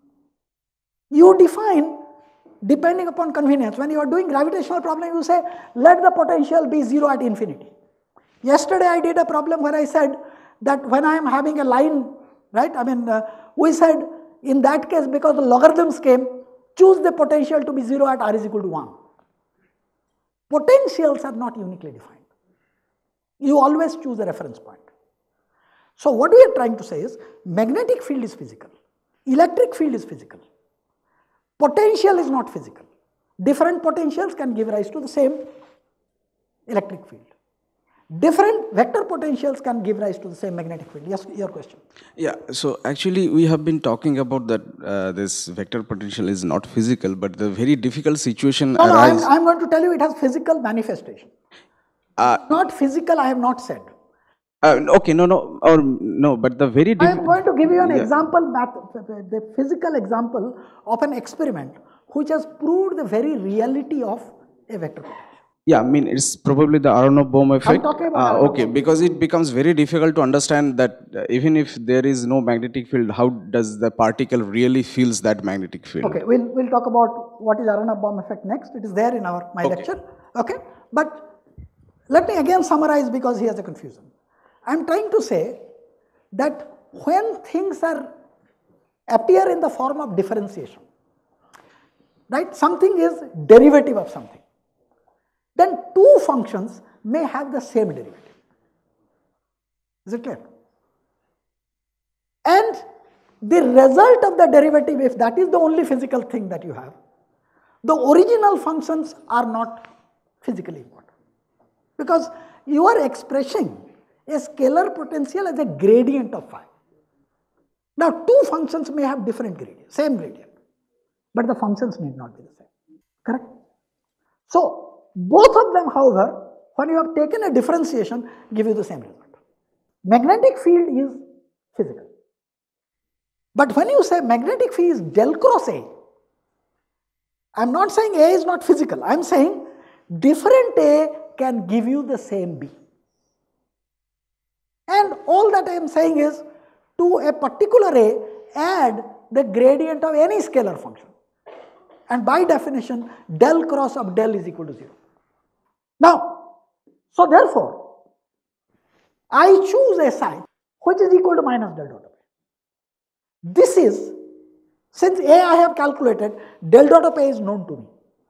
You define depending upon convenience. When you are doing gravitational problem, you say, let the potential be zero at infinity. Yesterday I did a problem where I said that when I am having a line, right, I mean, uh, we said in that case, because the logarithms came, choose the potential to be zero at r is equal to one. Potentials are not uniquely defined. You always choose a reference point. So what we are trying to say is, magnetic field is physical, electric field is physical, potential is not physical. Different potentials can give rise to the same electric field. Different vector potentials can give rise to the same magnetic field. Yes, your question. Yeah, so actually we have been talking about that uh, this vector potential is not physical, but the very difficult situation No, no, arises. I'm, I'm going to tell you it has physical manifestation. Uh, not physical, I have not said. uh, okay, no, no, or no, but the very I am going to give you an yeah. example, math, the physical example of an experiment which has proved the very reality of a vector potential. Yeah, I mean, it's probably the Aharonov-Bohm effect. talking about Uh, Aharonov-Bohm okay, because it becomes very difficult to understand that uh, even if there is no magnetic field, how does the particle really feels that magnetic field? Okay, we'll, we'll talk about what is Aharonov-Bohm effect next. It is there in our my Okay. lecture. Okay, but let me again summarize because he has a confusion. I am trying to say that when things are appear in the form of differentiation, right, something is derivative of something, then two functions may have the same derivative. Is it clear? And the result of the derivative, if that is the only physical thing that you have, the original functions are not physically important, because you are expressing a scalar potential as a gradient of phi. Now, two functions may have different gradient, same gradient, but the functions need not be the same. Correct? So, both of them, however, when you have taken a differentiation, give you the same result. Magnetic field is physical. But when you say magnetic field is del cross A, I am not saying A is not physical. I am saying different A can give you the same B. And all that I am saying is, to a particular A, add the gradient of any scalar function. And by definition, del cross of del is equal to zero. Now, so therefore, I choose a side which is equal to minus del dot of A. This is, since A I have calculated, del dot of A is known to me.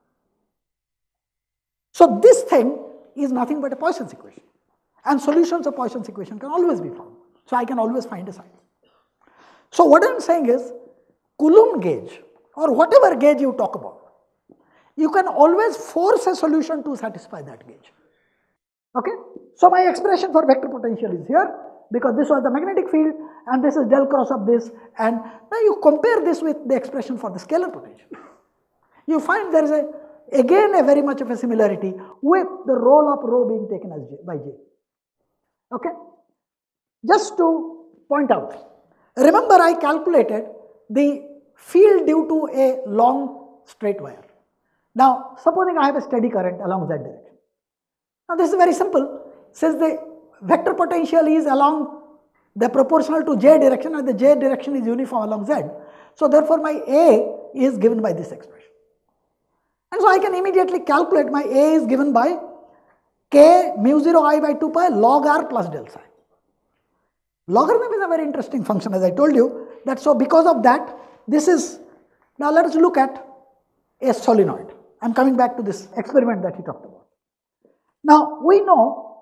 So this thing is nothing but a Poisson's equation. And solutions of Poisson's equation can always be found. So I can always find a side. So what I am saying is, Coulomb gauge or whatever gauge you talk about, you can always force a solution to satisfy that gauge. Okay? So my expression for vector potential is here, because this was the magnetic field and this is del cross of this, and now you compare this with the expression for the scalar potential. You find there is a, again a very much of a similarity with the role of rho being taken as J, by J. Okay? Just to point out, remember I calculated the field due to a long straight wire. Now, supposing I have a steady current along z direction. Now, this is very simple. Since the vector potential is along the proportional to j direction and the j direction is uniform along z. So, therefore, my A is given by this expression. And so, I can immediately calculate my A is given by k mu zero I by two pi log r plus del psi. Logarithm is a very interesting function, as I told you. That so, because of that, this is, now let us look at a solenoid. I am coming back to this experiment that he talked about. Now, we know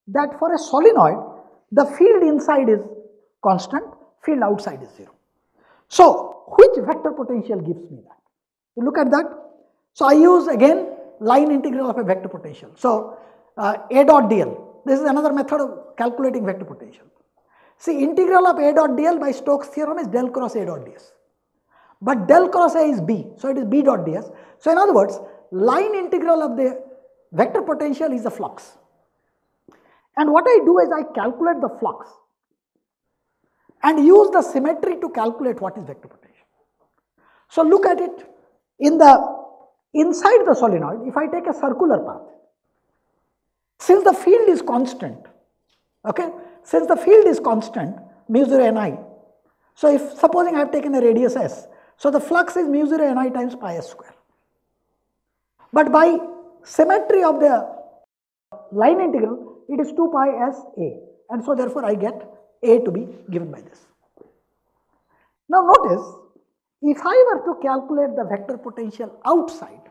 that for a solenoid, the field inside is constant, field outside is zero. So, which vector potential gives me that? You look at that. So, I use again line integral of a vector potential. So, uh, A dot dl, this is another method of calculating vector potential. See, integral of A dot dl by Stokes theorem is del cross A dot ds. But del cross A is B, so it is B dot ds. So, in other words, line integral of the vector potential is the flux. And what I do is I calculate the flux and use the symmetry to calculate what is vector potential. So, look at it in the inside the solenoid. If I take a circular path, since the field is constant, okay, since the field is constant, mu zero ni, so if supposing I have taken a radius s, so the flux is mu zero ni times pi s square. But by symmetry of the line integral, it is two pi s a, and so therefore I get a to be given by this. Now notice, if I were to calculate the vector potential outside,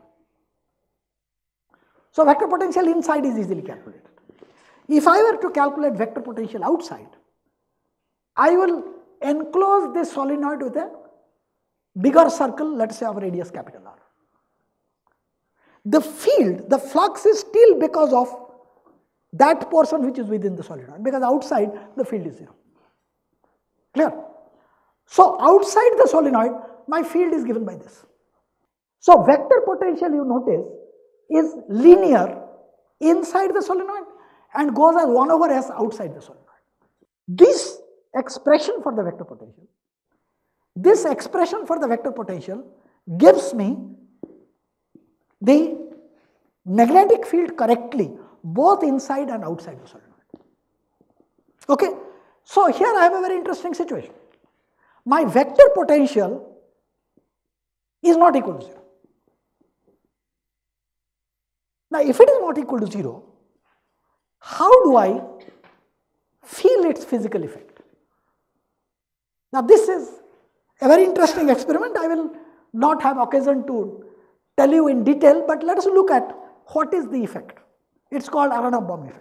so vector potential inside is easily calculated. If I were to calculate vector potential outside, I will enclose this solenoid with a bigger circle, let us say of radius capital R. The field, the flux is still because of that portion which is within the solenoid, because outside the field is zero. Clear? So, outside the solenoid, my field is given by this. So, vector potential, you notice, is linear inside the solenoid and goes as one over s outside the solenoid. This expression for the vector potential, this expression for the vector potential gives me the magnetic field correctly both inside and outside the solenoid. Okay. So, here I have a very interesting situation. My vector potential is not equal to zero. Now, if it is not equal to zero, how do I feel its physical effect? Now, this is a very interesting experiment. I will not have occasion to tell you in detail, but let us look at what is the effect. It is called Aronoff bomb effect.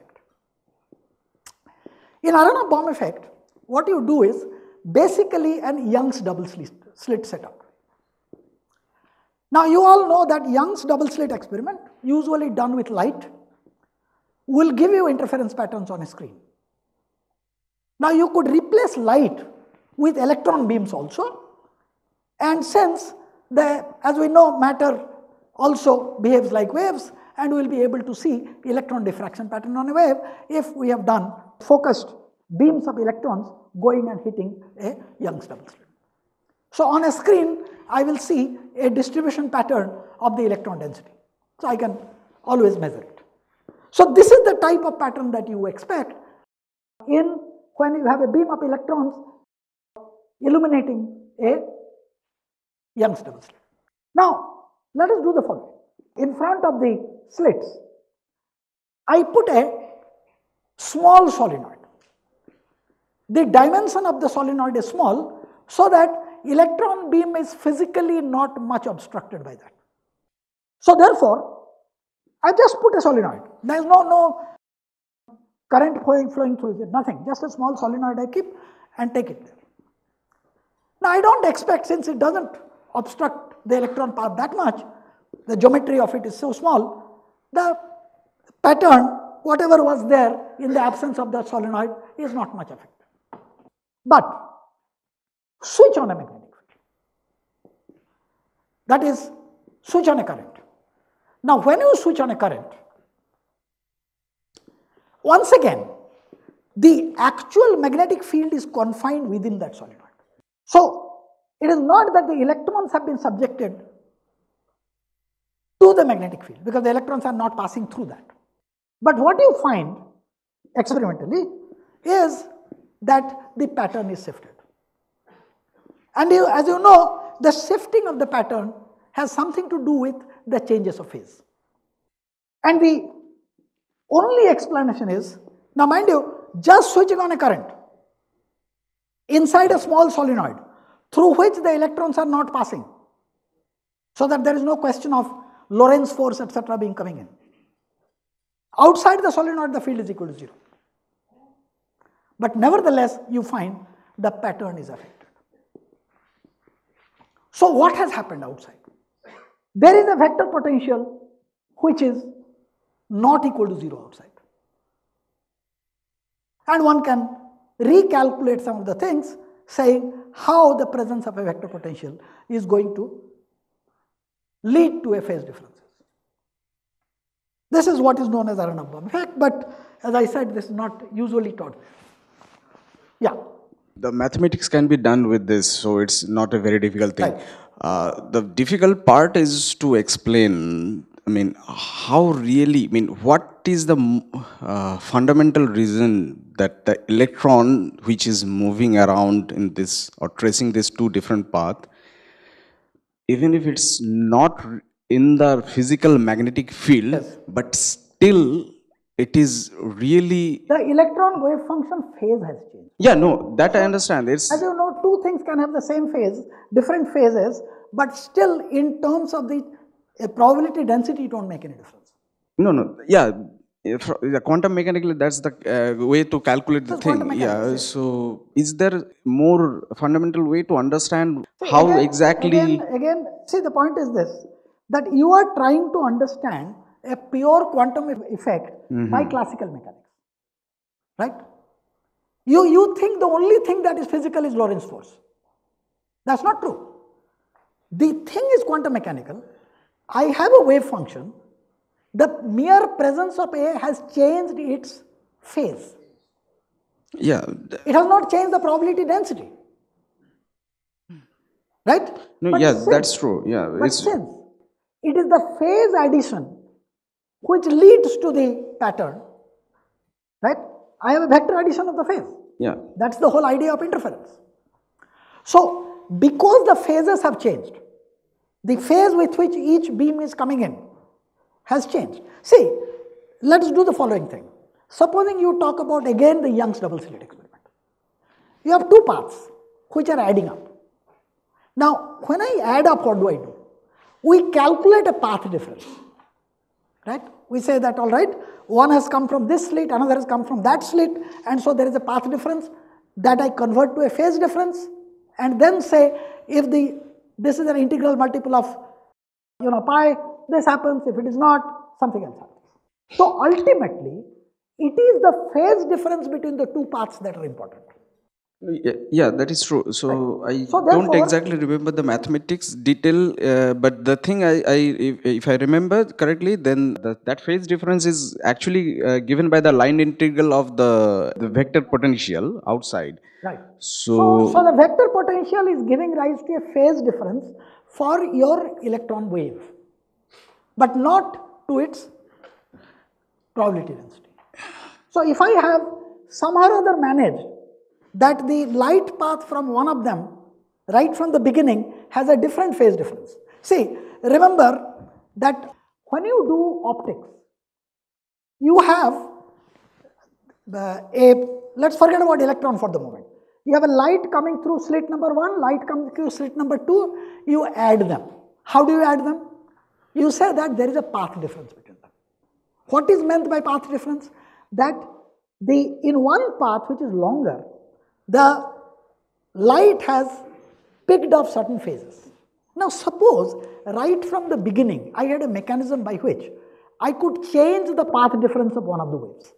In Aronoff bomb effect, what you do is basically an Young's double slit, slit setup. Now, you all know that Young's double slit experiment, usually done with light, will give you interference patterns on a screen. Now, you could replace light with electron beams also, and since the, as we know, matter also behaves like waves, and we will be able to see electron diffraction pattern on a wave if we have done focused beams of electrons going and hitting a Young's double slit. So, on a screen, I will see a distribution pattern of the electron density. So, I can always measure it. So, this is the type of pattern that you expect in when you have a beam of electrons illuminating a Young's double slit. Now, let us do the following. In front of the slits, I put a small solenoid. The dimension of the solenoid is small, so that electron beam is physically not much obstructed by that. So, therefore, I just put a solenoid. There is no, no current flowing, flowing through it, nothing. Just a small solenoid I keep and take it there. Now, I do not expect, since it does not obstruct the electron path that much, the geometry of it is so small, the pattern, whatever was there in the absence of that solenoid, is not much affected. But switch on a magnetic field, that is, switch on a current. Now, when you switch on a current, once again, the actual magnetic field is confined within that solenoid. So, it is not that the electrons have been subjected to the magnetic field, because the electrons are not passing through that. But what you find experimentally is that the pattern is shifted. And you, as you know, the shifting of the pattern has something to do with the changes of phase. And the only explanation is, now mind you, just switching on a current inside a small solenoid through which the electrons are not passing, so that there is no question of Lorentz force, et cetera being coming in. Outside the solenoid, the field is equal to zero. But nevertheless, you find the pattern is affected. So what has happened outside? There is a vector potential which is not equal to zero outside. And one can recalculate some of the things, saying how the presence of a vector potential is going to lead to a phase differences. This is what is known as Aharonov-Bohm effect, but as I said, this is not usually taught. Yeah. The mathematics can be done with this, so it's not a very difficult thing. Right. Uh, the difficult part is to explain, I mean, how really, I mean, what is the uh, fundamental reason that the electron which is moving around in this or tracing this two different path, even if it's not in the physical magnetic field, Yes. but still it is really... The electron wave function phase has changed. Yeah, no, that I understand. It's... As you know, two things can have the same phase, different phases, but still in terms of the uh, probability density, it won't make any difference. No, no, yeah, if, yeah, quantum mechanically, that's the uh, way to calculate the That's thing. Yeah, yes. so is there more fundamental way to understand See, how again, exactly... Again, again, see, the point is this, that you are trying to understand a pure quantum effect mm-hmm. by classical mechanics, right? You, you think the only thing that is physical is Lorentz force. That's not true. The thing is quantum mechanical. I have a wave function. The mere presence of A has changed its phase. Yeah. It has not changed the probability density. Right? No, but yeah, since, that's true. Yeah. But it's, since it is the phase addition which leads to the pattern, right? I have a vector addition of the phase. Yeah. That's the whole idea of interference. So, because the phases have changed, the phase with which each beam is coming in has changed. See, let's do the following thing. Supposing you talk about again the Young's double slit experiment. You have two paths which are adding up. Now, when I add up, what do I do? We calculate a path difference. Right? We say that, all right, one has come from this slit, another has come from that slit, and so there is a path difference that I convert to a phase difference, and then say if the this is an integral multiple of you know pi, this happens. If it is not, something else happens. So ultimately, it is the phase difference between the two paths that are important. Yeah, yeah, that is true. So right. I so don't exactly remember the mathematics detail, uh, but the thing I, I if, if I remember correctly, then the, that phase difference is actually uh, given by the line integral of the, the vector potential outside. Right. So, so, so the vector potential is giving rise to a phase difference for your electron wave, but not to its probability density. So if I have somehow or other managed that the light path from one of them, right from the beginning, has a different phase difference. See, remember that when you do optics, you have uh, a, let's forget about electron for the moment. You have a light coming through slit number one, light coming through slit number two, you add them. How do you add them? You say that there is a path difference between them. What is meant by path difference? That the in one path which is longer, the light has picked up certain phases. Now suppose right from the beginning I had a mechanism by which I could change the path difference of one of the waves.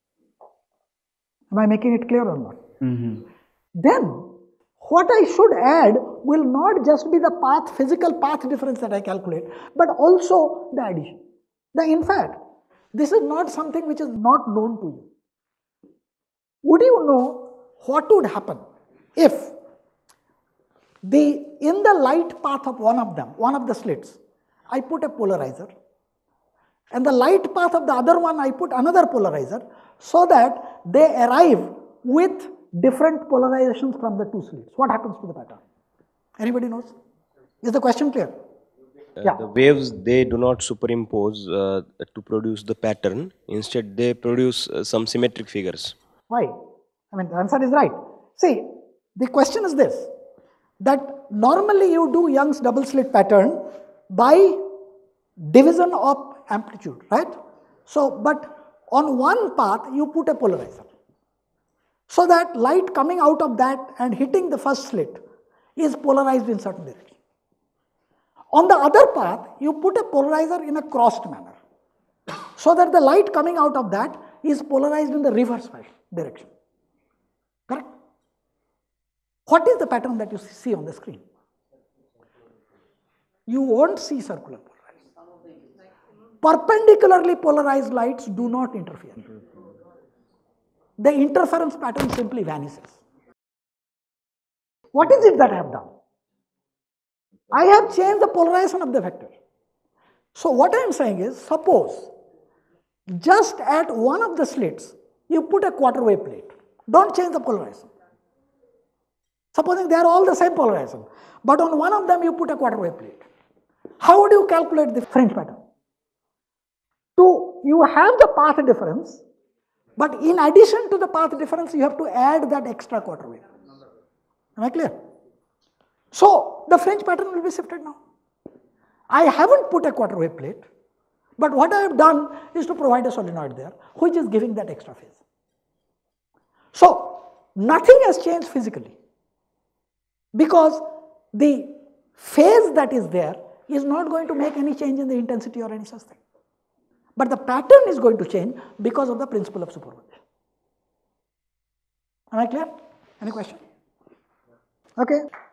Am I making it clear or not? Mm-hmm. Then what I should add will not just be the path, physical path difference that I calculate, but also the addition. The, in fact, this is not something which is not known to you. Would you know what would happen if the in the light path of one of them, one of the slits, I put a polarizer, and the light path of the other one I put another polarizer, so that they arrive with different polarizations from the two slits? What happens to the pattern? Anybody knows? Is the question clear? Uh, yeah. The waves, they do not superimpose uh, to produce the pattern. Instead, they produce uh, some symmetric figures. Why? I mean, the answer is right. See, the question is this, that normally you do Young's double slit pattern by division of amplitude, right? So, but on one path you put a polarizer. so that light coming out of that and hitting the first slit is polarized in certain direction. On the other path, you put a polarizer in a crossed manner, so that the light coming out of that is polarized in the reverse direction. Correct? What is the pattern that you see on the screen? You won't see circular polarized. Perpendicularly polarized lights do not interfere. The interference pattern simply vanishes. What is it that I have done? I have changed the polarization of the vector. So what I am saying is, suppose just at one of the slits, you put a quarter wave plate. Don't change the polarization. Supposing they are all the same polarization, but on one of them you put a quarter wave plate. How would you calculate the fringe pattern? To, you have the path difference, but in addition to the path difference, you have to add that extra quarter wave. Am I clear? So the fringe pattern will be shifted now. I haven't put a quarter wave plate, but what I have done is to provide a solenoid there, which is giving that extra phase. So nothing has changed physically, because the phase that is there is not going to make any change in the intensity or any such thing. But the pattern is going to change because of the principle of superposition. Am I clear? Any question? Okay.